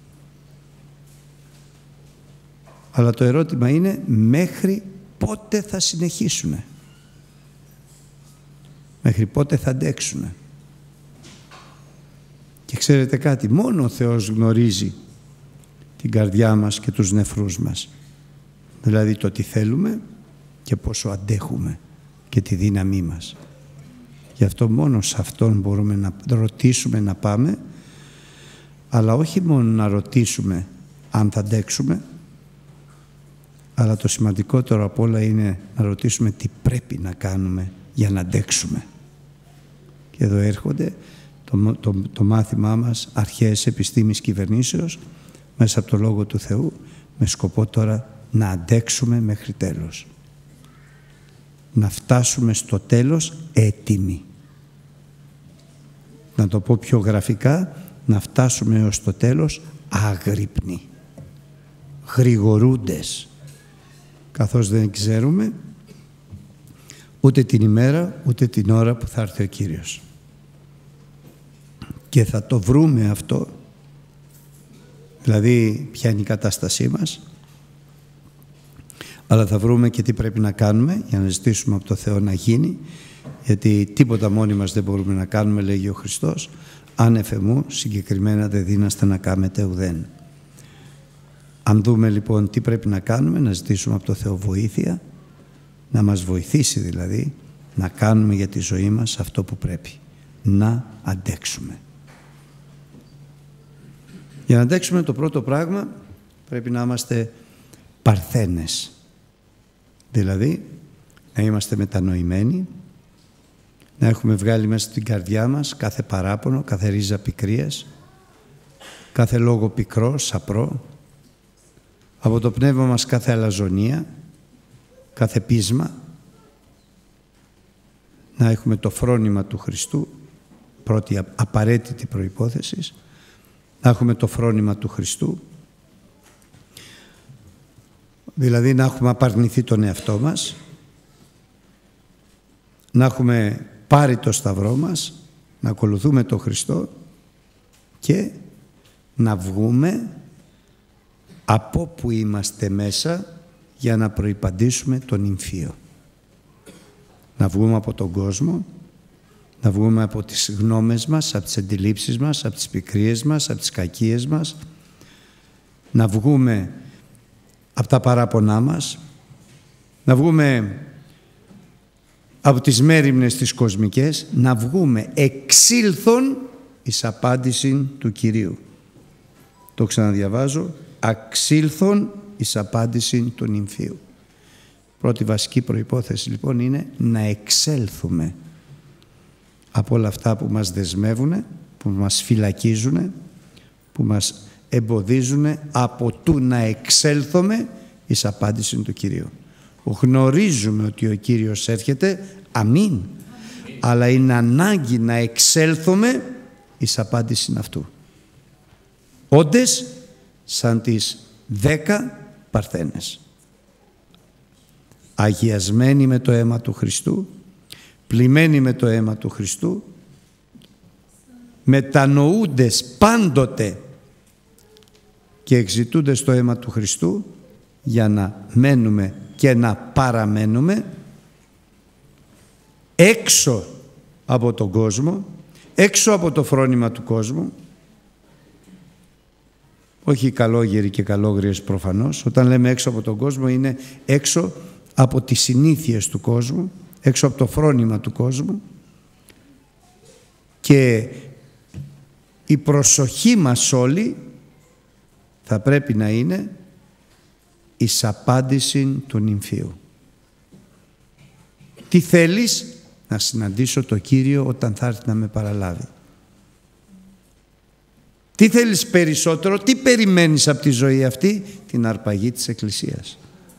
Αλλά το ερώτημα είναι μέχρι πότε θα συνεχίσουνε. Μέχρι πότε θα αντέξουνε. Και ξέρετε κάτι, μόνο ο Θεός γνωρίζει την καρδιά μας και τους νεφρούς μας. Δηλαδή το τι θέλουμε και πόσο αντέχουμε και τη δύναμή μας. Γι' αυτό μόνο σε Αυτόν μπορούμε να ρωτήσουμε να πάμε, αλλά όχι μόνο να ρωτήσουμε αν θα αντέξουμε, αλλά το σημαντικότερο απ' όλα είναι να ρωτήσουμε τι πρέπει να κάνουμε για να αντέξουμε. Και εδώ έρχονται το, το, το μάθημά μας αρχαίες επιστήμης κυβερνήσεως μέσα από το Λόγο του Θεού, με σκοπό τώρα να αντέξουμε μέχρι τέλος. Να φτάσουμε στο τέλος έτοιμοι. Να το πω πιο γραφικά, να φτάσουμε έως το τέλος άγρυπνοι, γρηγορούντες, καθώς δεν ξέρουμε ούτε την ημέρα ούτε την ώρα που θα έρθει ο Κύριος. Και θα το βρούμε αυτό, δηλαδή ποια είναι η κατάστασή μας, αλλά θα βρούμε και τι πρέπει να κάνουμε για να ζητήσουμε από το Θεό να γίνει, γιατί τίποτα μόνοι μας δεν μπορούμε να κάνουμε, λέγει ο Χριστός, αν εφ' συγκεκριμένα δεν δύναστε να κάνετε ουδέν. Αν δούμε λοιπόν τι πρέπει να κάνουμε, να ζητήσουμε από το Θεό βοήθεια, να μας βοηθήσει δηλαδή να κάνουμε για τη ζωή μας αυτό που πρέπει, να αντέξουμε. Για να αντέξουμε το πρώτο πράγμα πρέπει να είμαστε παρθένες, δηλαδή να είμαστε μετανοημένοι, να έχουμε βγάλει μέσα στην καρδιά μας κάθε παράπονο, κάθε ρίζα πικρίας, κάθε λόγο πικρό, σαπρό, από το πνεύμα μας κάθε αλαζονία, κάθε πείσμα, να έχουμε το φρόνημα του Χριστού, πρώτη απαραίτητη προϋπόθεση, να έχουμε το φρόνημα του Χριστού, δηλαδή να έχουμε απαρνηθεί τον εαυτό μας, να έχουμε πάρει το σταυρό μας, να ακολουθούμε τον Χριστό και να βγούμε από που είμαστε μέσα για να προϋπαντήσουμε τον νυμφίο. Να βγούμε από τον κόσμο, να βγούμε από τις γνώμες μας, από τις αντιλήψεις μας, από τις πικρίες μας, από τις κακίες μας, να βγούμε από τα παράπονά μας, να βγούμε από τις μέριμνες τις κοσμικές, να βγούμε εξήλθον εις απάντηση του Κυρίου. Το ξαναδιαβάζω, αξήλθον εις απάντηση του νυμφίου. Πρώτη βασική προϋπόθεση λοιπόν είναι να εξέλθουμε από όλα αυτά που μας δεσμεύουν, που μας φυλακίζουν, που μας εμποδίζουν από του να εξέλθουμε εις απάντηση του Κυρίου. Γνωρίζουμε ότι ο Κύριος έρχεται, αμήν, αλλά είναι ανάγκη να εξέλθουμε εις απάντηση αυτού. Όντες σαν τις δέκα παρθένες, αγιασμένοι με το αίμα του Χριστού, πλημμένοι με το αίμα του Χριστού, μετανοούντες πάντοτε και εξητούντες το αίμα του Χριστού για να μένουμε και να παραμένουμε έξω από τον κόσμο, έξω από το φρόνημα του κόσμου, όχι καλόγεροι και καλόγριες προφανώς. Όταν λέμε έξω από τον κόσμο είναι έξω από τις συνήθειες του κόσμου, έξω από το φρόνημα του κόσμου, και η προσοχή μας όλοι θα πρέπει να είναι εις απάντηση του νυμφίου. Τι θέλεις? Να συναντήσω το Κύριο όταν θα έρθει να με παραλάβει. Τι θέλεις περισσότερο? Τι περιμένεις από τη ζωή αυτή? Την αρπαγή της Εκκλησίας.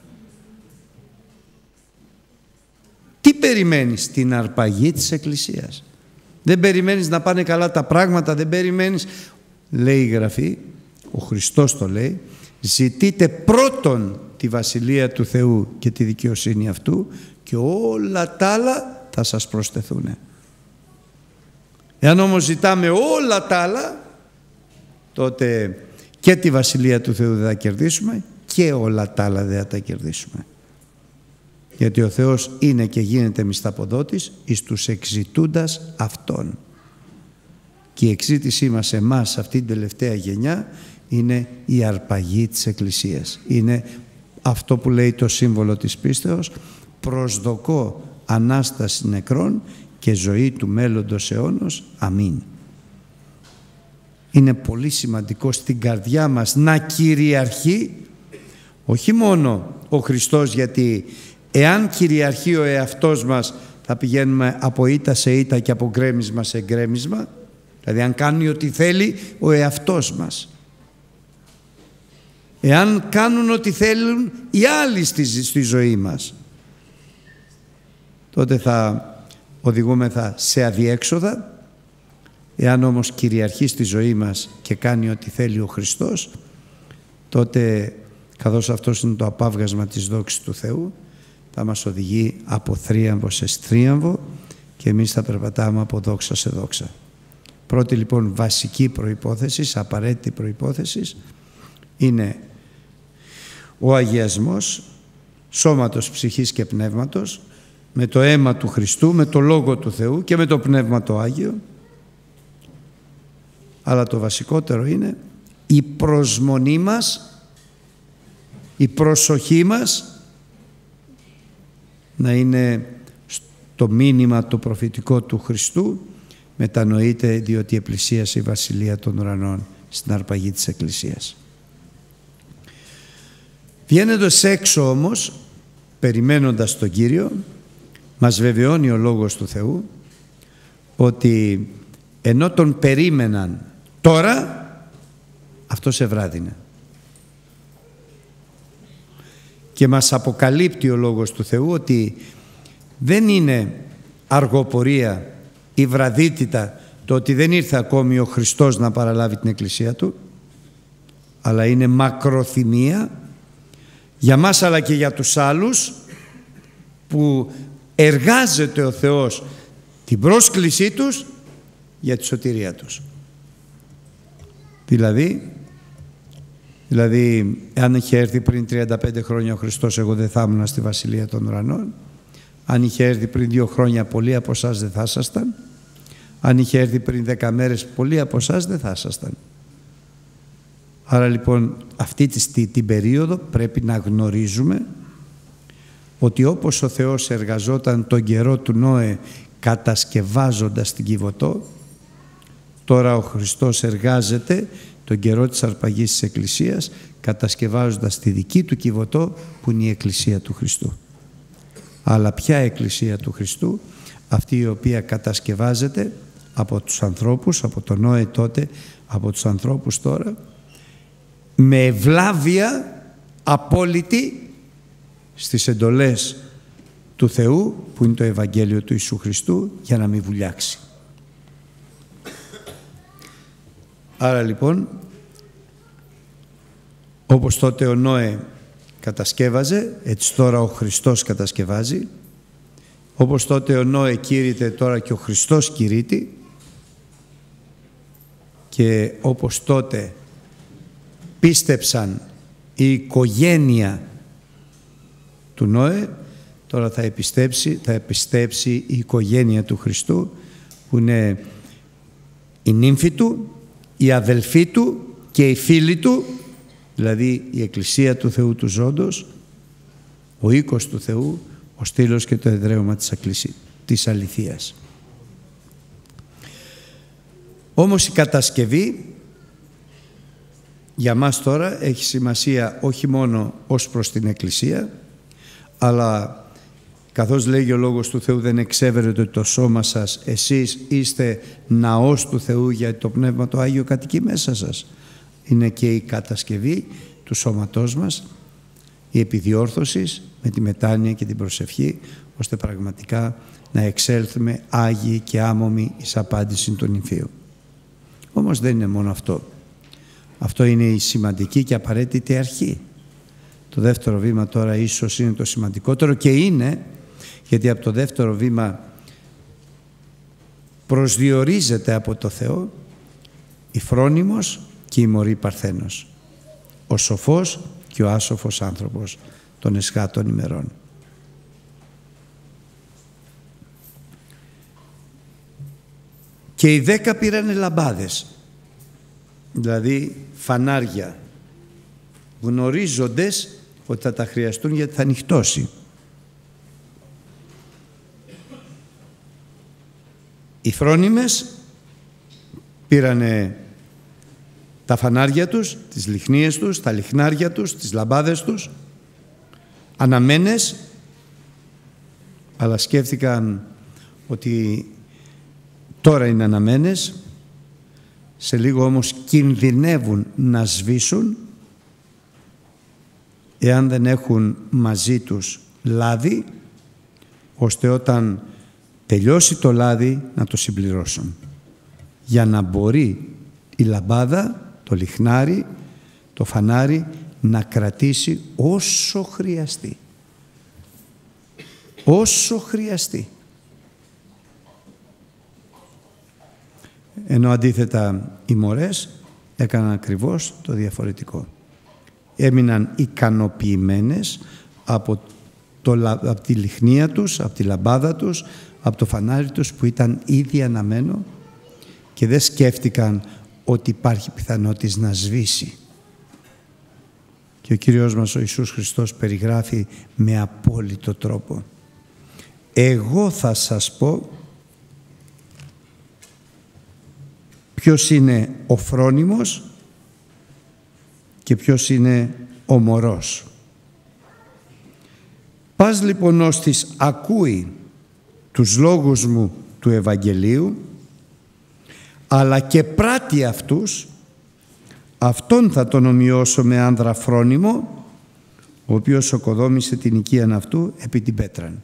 Τι περιμένεις? Την αρπαγή της Εκκλησίας. Δεν περιμένεις να πάνε καλά τα πράγματα, δεν περιμένεις. Λέει η Γραφή, ο Χριστός το λέει, ζητείτε πρώτον τη Βασιλεία του Θεού και τη δικαιοσύνη αυτού και όλα τα άλλα θα σας προσθεθούν. Εάν όμως ζητάμε όλα τα άλλα, τότε και τη Βασιλεία του Θεού δεν θα κερδίσουμε και όλα τα άλλα δεν θα τα κερδίσουμε. Γιατί ο Θεός είναι και γίνεται μισθαποδότης εις τους εξητούντας Αυτόν. Και Και η εξήτησή μας σε εμάς, αυτή την τελευταία γενιά, είναι η αρπαγή της Εκκλησίας. Είναι αυτό που λέει το σύμβολο της πίστεως: προσδοκώ Ανάσταση νεκρών και ζωή του μέλλοντος αιώνος. Αμήν. Είναι πολύ σημαντικό στην καρδιά μας να κυριαρχεί όχι μόνο ο Χριστός, γιατί εάν κυριαρχεί ο εαυτός μας θα πηγαίνουμε από ήττα σε ήττα και από γκρέμισμα σε γκρέμισμα. Δηλαδή αν κάνει ό,τι θέλει ο εαυτός μας, εάν κάνουν ό,τι θέλουν οι άλλοι στη, στη ζωή μας, τότε θα οδηγούμεθα σε αδιέξοδα. Εάν όμως κυριαρχεί στη ζωή μας και κάνει ό,τι θέλει ο Χριστός, τότε, καθώς αυτός είναι το απάβγασμα της δόξης του Θεού, θα μας οδηγεί από θρίαμβο σε στρίαμβο και εμείς θα περπατάμε από δόξα σε δόξα. Πρώτη λοιπόν βασική προϋπόθεση, απαραίτητη προϋπόθεση, είναι ο αγιασμός σώματος, ψυχής και πνεύματος, με το αίμα του Χριστού, με το Λόγο του Θεού και με το Πνεύμα το Άγιο. Αλλά το βασικότερο είναι η προσμονή μας, η προσοχή μας να είναι στο μήνυμα το προφητικό του Χριστού: μετανοείται διότι επλησίασε η Βασιλεία των Ουρανών, στην αρπαγή της Εκκλησίας. Βγαίνοντας έξω όμως, περιμένοντας τον Κύριο, μας βεβαιώνει ο Λόγος του Θεού ότι ενώ τον περίμεναν τώρα, αυτός ευράδυνε. Και μας αποκαλύπτει ο Λόγος του Θεού ότι δεν είναι αργοπορία ή βραδύτητα το ότι δεν ήρθε ακόμη ο Χριστός να παραλάβει την Εκκλησία Του, αλλά είναι μακροθυμία για μας αλλά και για τους άλλους, που εργάζεται ο Θεός την πρόσκλησή τους για τη σωτηρία τους. Δηλαδή, δηλαδή αν είχε έρθει πριν τριάντα πέντε χρόνια ο Χριστός, εγώ δεν θα ήμουν στη Βασιλεία των Ουρανών. Αν είχε έρθει πριν δύο χρόνια, πολλοί από εσάς δεν θα ήσασταν. Αν είχε έρθει πριν δέκα μέρες, πολλοί από εσάς δεν θα ήσασταν. Άρα λοιπόν αυτή τη, την περίοδο πρέπει να γνωρίζουμε ότι όπως ο Θεός εργαζόταν τον καιρό του Νόε κατασκευάζοντας την Κιβωτό, τώρα ο Χριστός εργάζεται τον καιρό της αρπαγής της Εκκλησίας κατασκευάζοντας τη δική του Κιβωτό, που είναι η Εκκλησία του Χριστού. Αλλά ποια Εκκλησία του Χριστού? Αυτή η οποία κατασκευάζεται από τους ανθρώπους, από τον Νόε τότε, από τους ανθρώπους τώρα, με ευλάβεια απόλυτη στις εντολές του Θεού, που είναι το Ευαγγέλιο του Ιησού Χριστού, για να μην βουλιάξει. Άρα λοιπόν, όπως τότε ο Νόε κατασκεύαζε, έτσι τώρα ο Χριστός κατασκευάζει. Όπως τότε ο Νόε κήρυτε, τώρα και ο Χριστός κηρύττει. Και όπως τότε πίστεψαν η οικογένεια του Νόε, τώρα θα επιστέψει, θα επιστέψει η οικογένεια του Χριστού, που είναι η νύμφη του, η αδελφή του και οι φίλοι του, δηλαδή η Εκκλησία του Θεού του Ζώντος, ο οίκος του Θεού, ο στήλος και το εδραίωμα της, της αληθείας. Όμως η κατασκευή για μας τώρα έχει σημασία όχι μόνο ως προς την Εκκλησία, αλλά καθώς λέγει ο Λόγος του Θεού, δεν εξέβρετε το σώμα σας, εσείς είστε ναός του Θεού, γιατί το Πνεύμα το Άγιο κατοικεί μέσα σας. Είναι και η κατασκευή του σώματός μας, η επιδιόρθωση με τη μετάνοια και την προσευχή, ώστε πραγματικά να εξέλθουμε άγιοι και άμωμοι εις απάντηση του νυμφίου. Όμως δεν είναι μόνο αυτό. Αυτό είναι η σημαντική και απαραίτητη αρχή. Το δεύτερο βήμα τώρα ίσως είναι το σημαντικότερο, και είναι γιατί από το δεύτερο βήμα προσδιορίζεται από το Θεό η φρόνιμος και η μωρή παρθένος, ο σοφός και ο άσοφος άνθρωπος των εσχάτων ημερών. Και οι δέκα πήρανε λαμπάδες, δηλαδή φανάρια, γνωρίζοντες ότι θα τα χρειαστούν γιατί θα νυχτώσει. Οι φρόνιμες πήρανε τα φανάρια τους, τις λιχνίες τους, τα λιχνάρια τους, τις λαμπάδες τους, αναμένες, αλλά σκέφτηκαν ότι τώρα είναι αναμένες, σε λίγο όμως κινδυνεύουν να σβήσουν εάν δεν έχουν μαζί τους λάδι, ώστε όταν τελειώσει το λάδι να το συμπληρώσουν, για να μπορεί η λαμπάδα, το λιχνάρι, το φανάρι να κρατήσει όσο χρειαστεί. Όσο χρειαστεί. Ενώ αντίθετα οι μωρές έκαναν ακριβώς το διαφορετικό. Έμειναν ικανοποιημένες από, το, από τη λιχνία τους, από τη λαμπάδα τους, από το φανάρι τους που ήταν ήδη αναμένο και δεν σκέφτηκαν ότι υπάρχει πιθανότητα να σβήσει. Και ο Κύριος μας ο Ιησούς Χριστός περιγράφει με απόλυτο τρόπο. Εγώ θα σας πω ποιος είναι ο φρόνιμος και ποιος είναι ο μωρός. Πας λοιπόν ώστις ακούει τους λόγους μου του Ευαγγελίου, αλλά και πράττει αυτούς, αυτόν θα τον ομοιώσω με άνδρα φρόνιμο, ο οποίος οκοδόμησε την οικίαν αυτού επί την πέτραν.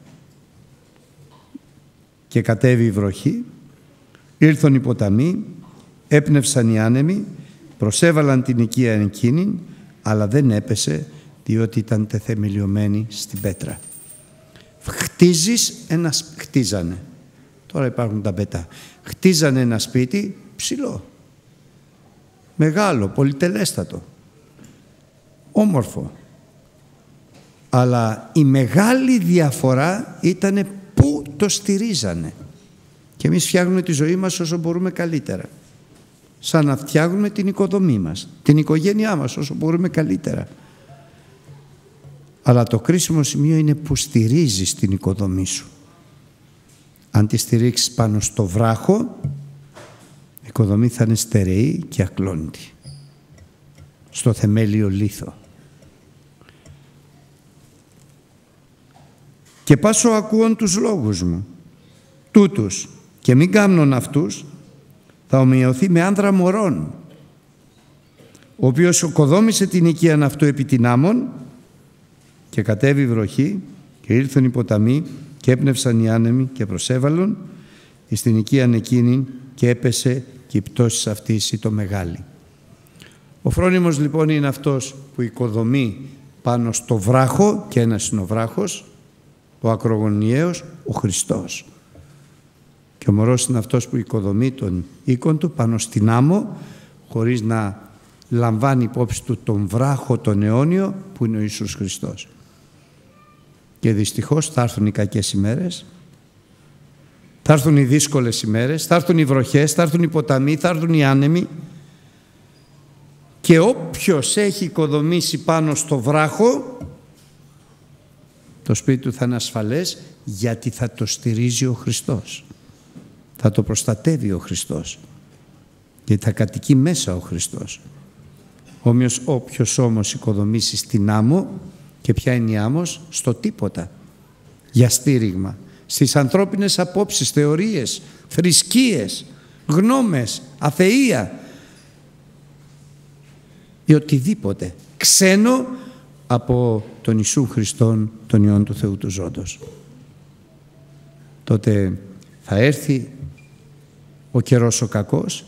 Και κατέβη η βροχή, ήρθον οι ποταμοί, έπνευσαν οι άνεμοι, προσέβαλαν την οικία εκείνη, αλλά δεν έπεσε, διότι ήταν τεθεμελιωμένη στην πέτρα. Χτίζεις ένα, χτίζανε, τώρα υπάρχουν τα μπετά, χτίζανε ένα σπίτι ψηλό, μεγάλο, πολυτελέστατο, όμορφο. Αλλά η μεγάλη διαφορά ήταν πού το στηρίζανε. Και εμείς φτιάχνουμε τη ζωή μας όσο μπορούμε καλύτερα. Σαν να φτιάχνουμε την οικοδομή μας, την οικογένειά μας όσο μπορούμε καλύτερα. Αλλά το κρίσιμο σημείο είναι που στηρίζεις την οικοδομή σου. Αν τη στηρίξεις πάνω στο βράχο, η οικοδομή θα είναι στερεή και ακλόνητη. Στο θεμέλιο λίθο. Και πάσω ακούων τους λόγους μου, τούτους, και μην κάμνων αυτούς, θα ομοιωθεί με άνδρα μωρών, ο οποίος οκοδόμησε την οικίαν αυτού επί την άμμον, και κατέβη βροχή και ήρθαν οι ποταμοί και έπνευσαν οι άνεμοι και προσέβαλον εις την οικίαν εκείνη και έπεσε και η πτώση αυτής το μεγάλη. Ο φρόνιμος λοιπόν είναι αυτός που οικοδομεί πάνω στο βράχο, και ένας είναι ο βράχος, ο ακρογωνιαίος, ο Χριστός. Και ο μωρός είναι αυτός που οικοδομεί τον οίκον του πάνω στην άμμο, χωρίς να λαμβάνει υπόψη του τον βράχο τον αιώνιο που είναι ο Ιησούς Χριστός. Και δυστυχώς θα έρθουν οι κακές ημέρες, θα έρθουν οι δύσκολες ημέρες, θα έρθουν οι βροχές, θα έρθουν οι ποταμοί, θα έρθουν οι άνεμοι, και όποιος έχει οικοδομήσει πάνω στο βράχο, το σπίτι του θα είναι ασφαλές, γιατί θα το στηρίζει ο Χριστός. Θα το προστατεύει ο Χριστός. Και θα κατοικεί μέσα ο Χριστός. Όμοιος όποιος όμως οικοδομήσει στην άμμο, και ποια είναι η άμμος, στο τίποτα, για στήριγμα, στις ανθρώπινες απόψεις, θεωρίες, θρησκείες, γνώμες, αθεία ή οτιδήποτε ξένο από τον Ιησού Χριστόν, τον Υιόν του Θεού του Ζώντος. Τότε θα έρθει ο καιρός ο κακός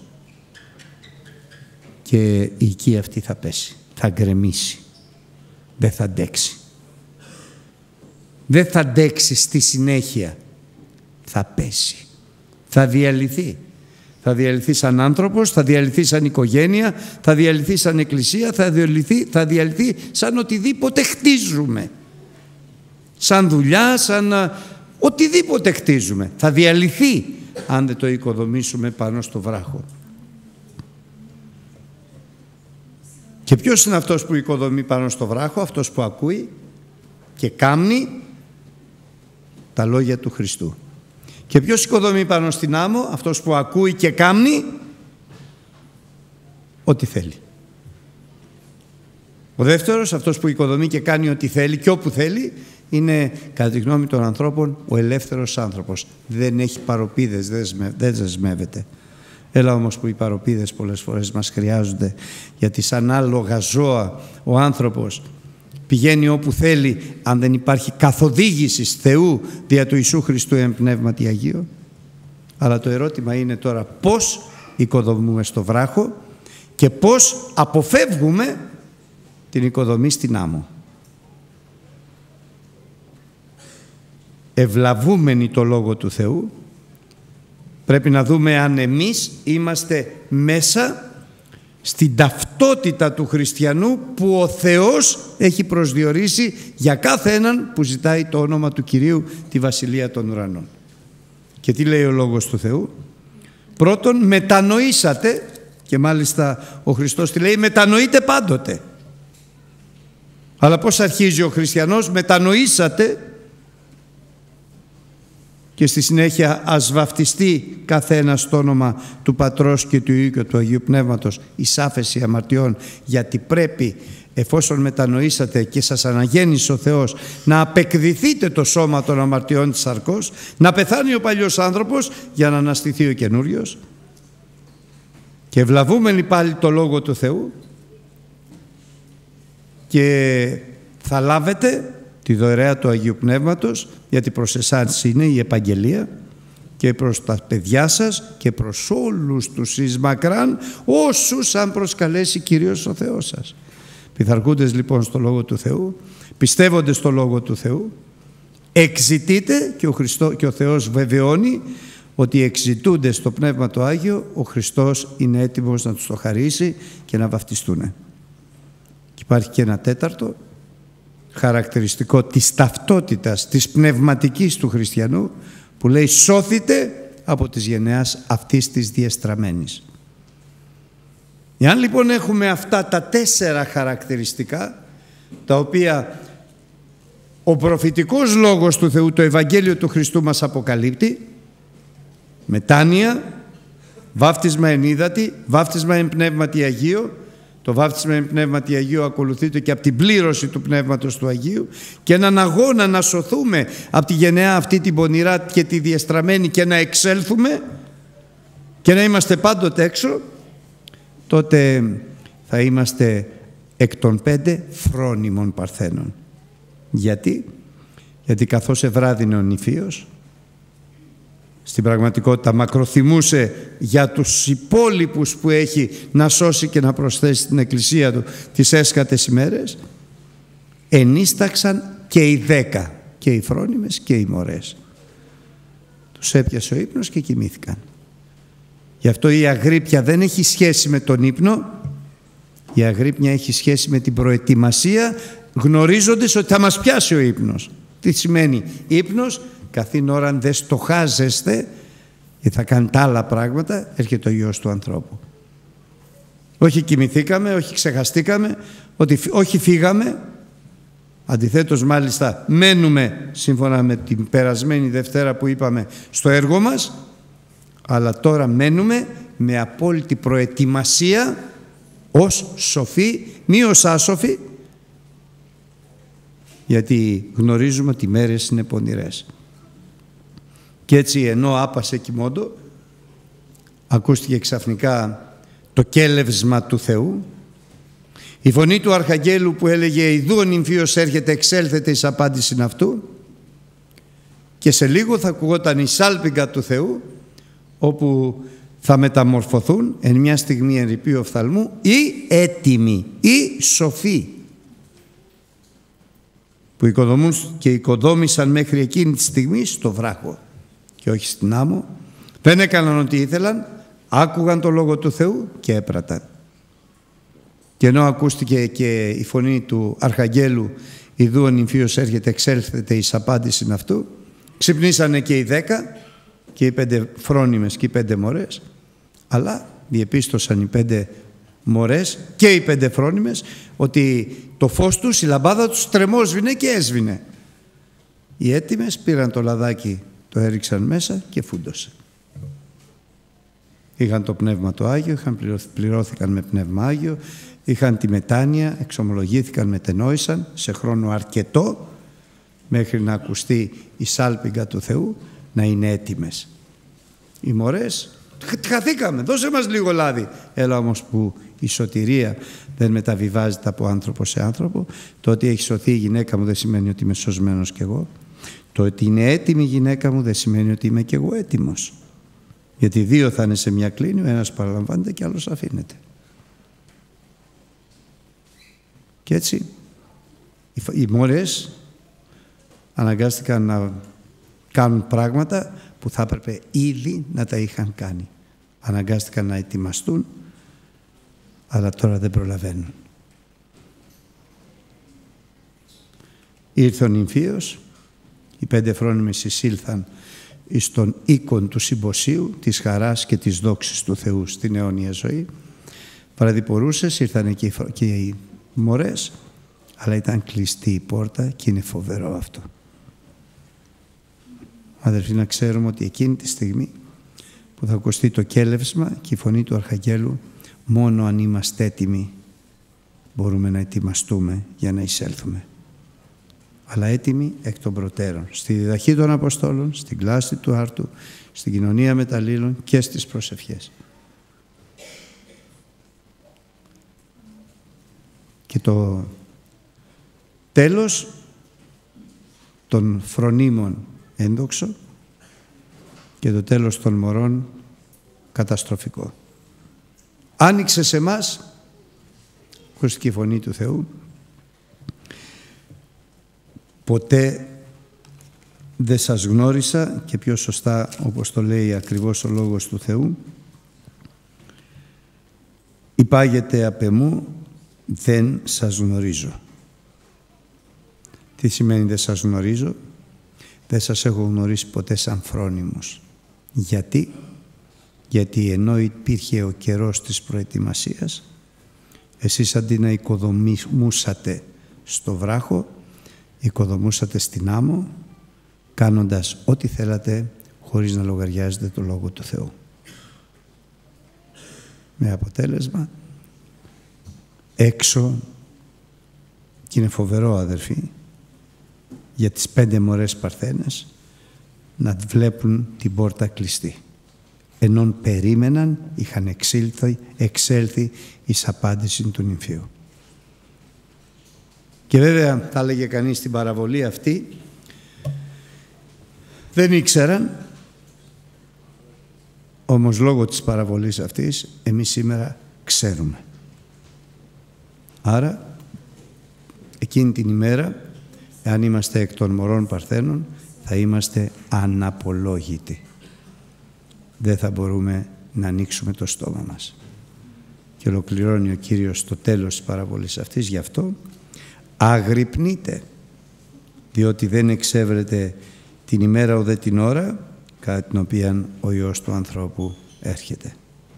και η οικία αυτή θα πέσει, θα γκρεμίσει, δεν θα αντέξει. Δεν θα αντέξει στη συνέχεια, θα πέσει, θα διαλυθεί. Θα διαλυθεί σαν άνθρωπος, θα διαλυθεί σαν οικογένεια, θα διαλυθεί σαν εκκλησία, θα διαλυθεί, θα διαλυθεί σαν οτιδήποτε χτίζουμε. Σαν δουλειά, σαν οτιδήποτε χτίζουμε. Θα διαλυθεί αν δεν το οικοδομήσουμε πάνω στο βράχο. Και ποιος είναι αυτός που οικοδομεί πάνω στο βράχο? Αυτός που ακούει και κάμνει τα λόγια του Χριστού. Και ποιος οικοδομεί πάνω στην άμμο? Αυτός που ακούει και κάμνει ό,τι θέλει. Ο δεύτερος, αυτός που οικοδομεί και κάνει ό,τι θέλει και όπου θέλει, είναι κατά τη γνώμη των ανθρώπων ο ελεύθερος άνθρωπος. Δεν έχει παροπίδες, δεν δεσμεύεται. Έλα όμως που οι παροπίδες πολλές φορές μας χρειάζονται, γιατί σαν άλογα ζώα ο άνθρωπος πηγαίνει όπου θέλει αν δεν υπάρχει καθοδήγηση Θεού δια του Ιησού Χριστού εν πνεύματι Αγίου. Αλλά το ερώτημα είναι τώρα πώς οικοδομούμε στο βράχο και πώς αποφεύγουμε την οικοδομή στην άμμο. Ευλαβούμενοι το Λόγο του Θεού, πρέπει να δούμε αν εμείς είμαστε μέσα στην ταυτότητα του χριστιανού που ο Θεός έχει προσδιορίσει για κάθε έναν που ζητάει το όνομα του Κυρίου, τη Βασιλεία των Ουρανών. Και τι λέει ο Λόγος του Θεού? Πρώτον, μετανοήσατε, και μάλιστα ο Χριστός τι λέει? Μετανοείτε πάντοτε. Αλλά πώς αρχίζει ο χριστιανός? Μετανοήσατε, και στη συνέχεια ας βαφτιστεί κάθε ένας στο όνομα του Πατρός και του Υιού και του Αγίου Πνεύματος εις άφεση αμαρτιών, γιατί πρέπει, εφόσον μετανοήσατε και σας αναγέννησε ο Θεός, να απεκδηθείτε το σώμα των αμαρτιών της σαρκός, να πεθάνει ο παλιός άνθρωπος για να αναστηθεί ο καινούριος. Και ευλαβούμενοι πάλι το Λόγο του Θεού, και θα λάβετε τη δωρεά του Αγίου Πνεύματος, γιατί προς εσάς είναι η επαγγελία, και προς τα παιδιά σας και προς όλους τους εις μακράν, όσους αν προσκαλέσει Κυρίως ο Θεός σας. Πειθαρχούντες λοιπόν στο Λόγο του Θεού, πιστεύοντες στο Λόγο του Θεού, εξητείτε, και ο, Χριστό, και ο Θεός βεβαιώνει ότι εξητούνται στο Πνεύμα το Άγιο, ο Χριστός είναι έτοιμος να τους το χαρίσει και να βαφτιστούν. Και υπάρχει και ένα τέταρτο χαρακτηριστικό της ταυτότητας της πνευματικής του χριστιανού, που λέει σώθητε από της γενεάς αυτής της διεστραμμένης. Εάν λοιπόν έχουμε αυτά τα τέσσερα χαρακτηριστικά, τα οποία ο προφητικός λόγος του Θεού, το Ευαγγέλιο του Χριστού μας αποκαλύπτει, μετάνοια, βάφτισμα εν ύδατι, βάφτισμα εν πνεύματι Αγίο. Το βάφτισμα εν πνεύματι Αγίου ακολουθείται και από την πλήρωση του Πνεύματος του Αγίου, και έναν αγώνα να σωθούμε από τη γενεά αυτή την πονηρά και τη διεστραμμένη και να εξέλθουμε και να είμαστε πάντοτε έξω. Τότε θα είμαστε εκ των πέντε φρόνιμων παρθένων. Γιατί? Γιατί καθώς ευράδυνε ο νηφίος, στην πραγματικότητα μακροθυμούσε για τους υπόλοιπους που έχει να σώσει και να προσθέσει στην εκκλησία του τις έσκατες ημέρες, ενίσταξαν και οι δέκα, και οι φρόνιμες και οι μωρές. Τους έπιασε ο ύπνος και κοιμήθηκαν. Γι' αυτό η αγρύπνια δεν έχει σχέση με τον ύπνο, η αγρύπνια έχει σχέση με την προετοιμασία, γνωρίζοντας ότι θα μας πιάσει ο ύπνος. Τι σημαίνει ύπνος? Καθήν ώρα δεν στοχάζεστε και θα κάνετε άλλα πράγματα, έρχεται ο Υιός του ανθρώπου. Όχι κοιμηθήκαμε, όχι ξεχαστήκαμε, ότι, όχι φύγαμε, αντιθέτως μάλιστα μένουμε σύμφωνα με την περασμένη Δευτέρα που είπαμε στο έργο μας, αλλά τώρα μένουμε με απόλυτη προετοιμασία ως σοφοί, μη ως άσοφοι, γιατί γνωρίζουμε ότι οι μέρες είναι πονηρές. Και έτσι, ενώ άπασε κοιμόντο, ακούστηκε ξαφνικά το κέλευσμα του Θεού, η φωνή του Αρχαγγέλου που έλεγε «Ιδού ο νυμφίος έρχεται, εξέλθετε εις απάντησιν αυτού», και σε λίγο θα ακουγόταν η σάλπιγγα του Θεού, όπου θα μεταμορφωθούν εν μια στιγμή εν ρηπείο οφθαλμού ή έτοιμοι ή σοφοί, που οικοδομούν και οικοδόμησαν μέχρι εκείνη τη στιγμή στο βράχο και όχι στην άμμο. Δεν έκαναν ό,τι ήθελαν, άκουγαν το Λόγο του Θεού και έπραταν. Και ενώ ακούστηκε και η φωνή του Αρχαγγέλου «Ιδού ο νυμφίος έρχεται, εξέλθετε εις απάντησιν αυτού», ξυπνήσανε και οι δέκα και οι πέντε φρόνιμες και οι πέντε μωρές, αλλά διεπίστωσαν οι πέντε μωρές και οι πέντε φρόνιμες ότι το φως τους, η λαμπάδα τους τρεμόσβηνε και έσβηνε. Οι έτοιμες πήραν το λαδάκι, το έριξαν μέσα και φούντωσε. Είχαν το Πνεύμα το Άγιο, είχαν πληρώθηκαν με Πνεύμα Άγιο, είχαν τη μετάνοια, εξομολογήθηκαν, μετενόησαν σε χρόνο αρκετό μέχρι να ακουστεί η σάλπιγγα του Θεού, να είναι έτοιμες. Οι μωρές, χαθήκαμε, δώσε μας λίγο λάδι. Έλα όμως που η σωτηρία δεν μεταβιβάζεται από άνθρωπο σε άνθρωπο. Το ότι έχει σωθεί η γυναίκα μου δεν σημαίνει ότι είμαι σωσμένος κι εγώ. Το ότι είναι έτοιμη η γυναίκα μου δεν σημαίνει ότι είμαι κι εγώ έτοιμος. Γιατί δύο θα είναι σε μια κλίνη, ο ένας παραλαμβάνεται και άλλος αφήνεται. Και έτσι οι μόρες αναγκάστηκαν να κάνουν πράγματα που θα έπρεπε ήδη να τα είχαν κάνει. Αναγκάστηκαν να ετοιμαστούν, αλλά τώρα δεν προλαβαίνουν. Ήρθε ο νυμφίος, οι πέντε φρόνιμες εισήλθαν εις τον οίκον του συμποσίου, της χαράς και της δόξης του Θεού στην αιώνια ζωή. Παραδιπορούσες, ήρθαν και οι μωρές, αλλά ήταν κλειστή η πόρτα και είναι φοβερό αυτό. Αδελφοί, να ξέρουμε ότι εκείνη τη στιγμή που θα ακουστεί το κέλευσμα και η φωνή του Αρχαγγέλου, μόνο αν είμαστε έτοιμοι μπορούμε να ετοιμαστούμε για να εισέλθουμε. Αλλά έτοιμοι εκ των προτέρων, στη διδαχή των Αποστόλων, στην κλάση του άρτου, στην κοινωνία μεταλλήλων και στις προσευχές. Και το τέλος των φρονίμων ένδοξο και το τέλος των μωρών καταστροφικό. Άνοιξε σε εμάς, ακούστηκε η φωνή του Θεού, ποτέ δεν σας γνώρισα, και πιο σωστά όπως το λέει ακριβώς ο Λόγος του Θεού, υπάγεται απ' εμού, δεν σας γνωρίζω. Τι σημαίνει δεν σας γνωρίζω? Δεν σας έχω γνωρίσει ποτέ σαν φρόνιμους. Γιατί? Γιατί ενώ υπήρχε ο καιρός της προετοιμασίας, εσείς αντί να οικοδομούσατε στο βράχο, οικοδομούσατε στην άμμο, κάνοντας ό,τι θέλατε χωρίς να λογαριάζετε το Λόγο του Θεού. Με αποτέλεσμα, έξω, και είναι φοβερό αδερφοί, για τις πέντε μωρές παρθένες να βλέπουν την πόρτα κλειστή. Ενών περίμεναν, είχαν εξήλθει, εξέλθει εις απάντηση του νυμφίου. Και βέβαια, θα έλεγε κανείς στην παραβολή αυτή, δεν ήξεραν, όμως λόγω της παραβολής αυτής, εμείς σήμερα ξέρουμε. Άρα, εκείνη την ημέρα, εάν είμαστε εκ των μωρών παρθένων, θα είμαστε αναπολόγητοι. Δεν θα μπορούμε να ανοίξουμε το στόμα μας. Και ολοκληρώνει ο Κύριος στο τέλος της παραβολής αυτής, γι' αυτό αγρυπνείτε, διότι δεν εξέβρετε την ημέρα ουδέ την ώρα κατά την οποία ο Υιός του ανθρώπου έρχεται.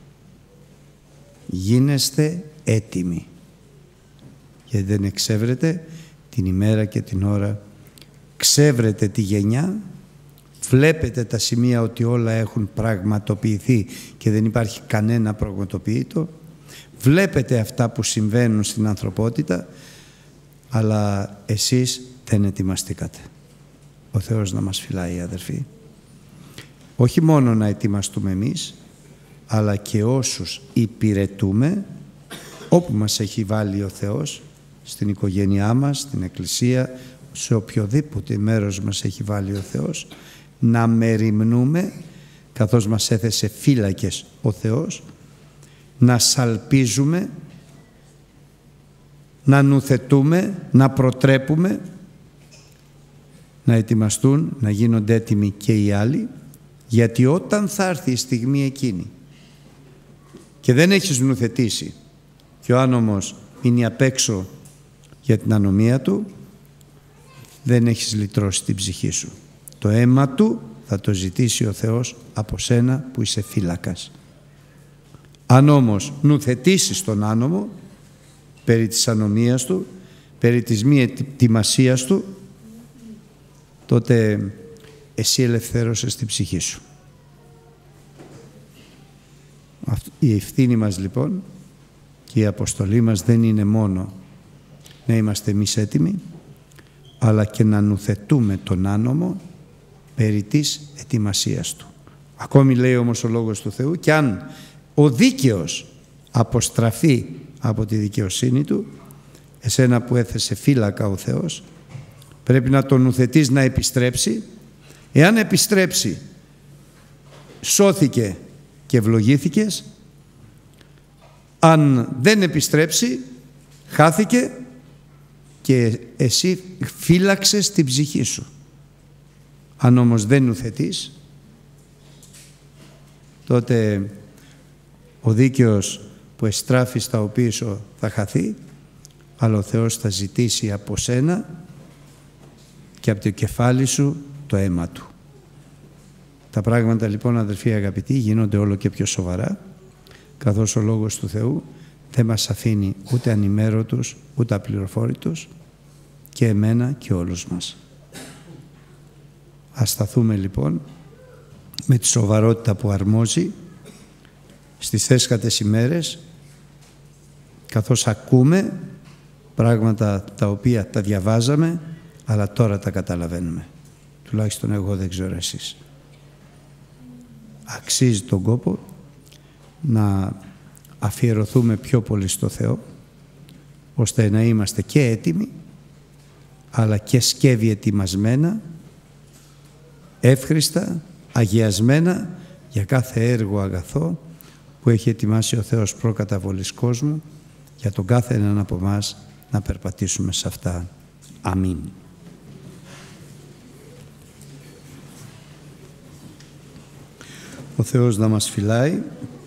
Γίνεστε έτοιμοι, γιατί δεν εξέβρετε την ημέρα και την ώρα. Ξέβρετε τη γενιά, βλέπετε τα σημεία ότι όλα έχουν πραγματοποιηθεί και δεν υπάρχει κανένα πραγματοποιήτο, βλέπετε αυτά που συμβαίνουν στην ανθρωπότητα, αλλά εσείς δεν ετοιμαστήκατε. Ο Θεός να μας φυλάει, αδερφοί. Όχι μόνο να ετοιμαστούμε εμείς, αλλά και όσους υπηρετούμε, όπου μας έχει βάλει ο Θεός, στην οικογένειά μας, στην Εκκλησία, σε οποιοδήποτε μέρος μας έχει βάλει ο Θεός, να μεριμνούμε, καθώς μας έθεσε φύλακες ο Θεός, να σαλπίζουμε, να νουθετούμε, να προτρέπουμε, να ετοιμαστούν, να γίνονται έτοιμοι και οι άλλοι, γιατί όταν θα έρθει η στιγμή εκείνη και δεν έχεις νουθετήσει και ο άνομος είναι απ' έξω για την ανομία του, δεν έχεις λυτρώσει την ψυχή σου. Το αίμα του θα το ζητήσει ο Θεός από σένα που είσαι φύλακας. Αν όμως νουθετήσεις τον άνομο περί της ανομίας του, περί της μη ετοιμασίας του, τότε εσύ ελευθέρωσες την ψυχή σου. Η ευθύνη μας λοιπόν και η αποστολή μας δεν είναι μόνο να είμαστε εμείς έτοιμοι, αλλά και να νουθετούμε τον άνομο περί της ετοιμασίας του. Ακόμη λέει όμως ο Λόγος του Θεού, και αν ο δίκαιος αποστραφεί από τη δικαιοσύνη του, εσένα που έθεσε φύλακα ο Θεός, πρέπει να τον νουθετείς να επιστρέψει. Εάν επιστρέψει, σώθηκε και ευλογήθηκες. Αν δεν επιστρέψει, χάθηκε και εσύ φύλαξες την ψυχή σου. Αν όμως δεν νουθετείς, τότε ο δίκαιος που εστράφει στα οπίσω θα χαθεί, αλλά ο Θεός θα ζητήσει από σένα και από το κεφάλι σου το αίμα του. Τα πράγματα λοιπόν, αδελφοί αγαπητοί, γίνονται όλο και πιο σοβαρά, καθώς ο Λόγος του Θεού δεν μας αφήνει ούτε ανημέρωτους ούτε απληροφόρητους, και εμένα και όλους μας. Ας σταθούμε λοιπόν με τη σοβαρότητα που αρμόζει στις έσχατες ημέρες, καθώς ακούμε πράγματα τα οποία τα διαβάζαμε, αλλά τώρα τα καταλαβαίνουμε. Τουλάχιστον εγώ, δεν ξέρω εσείς. Αξίζει τον κόπο να αφιερωθούμε πιο πολύ στο Θεό, ώστε να είμαστε και έτοιμοι, αλλά και σκεύη ετοιμασμένα, εύχριστα, αγιασμένα για κάθε έργο αγαθό που έχει ετοιμάσει ο Θεός προκαταβολής κόσμου, για τον κάθε έναν από εμάς να περπατήσουμε σε αυτά. Αμήν. Ο Θεός να μας φυλάει,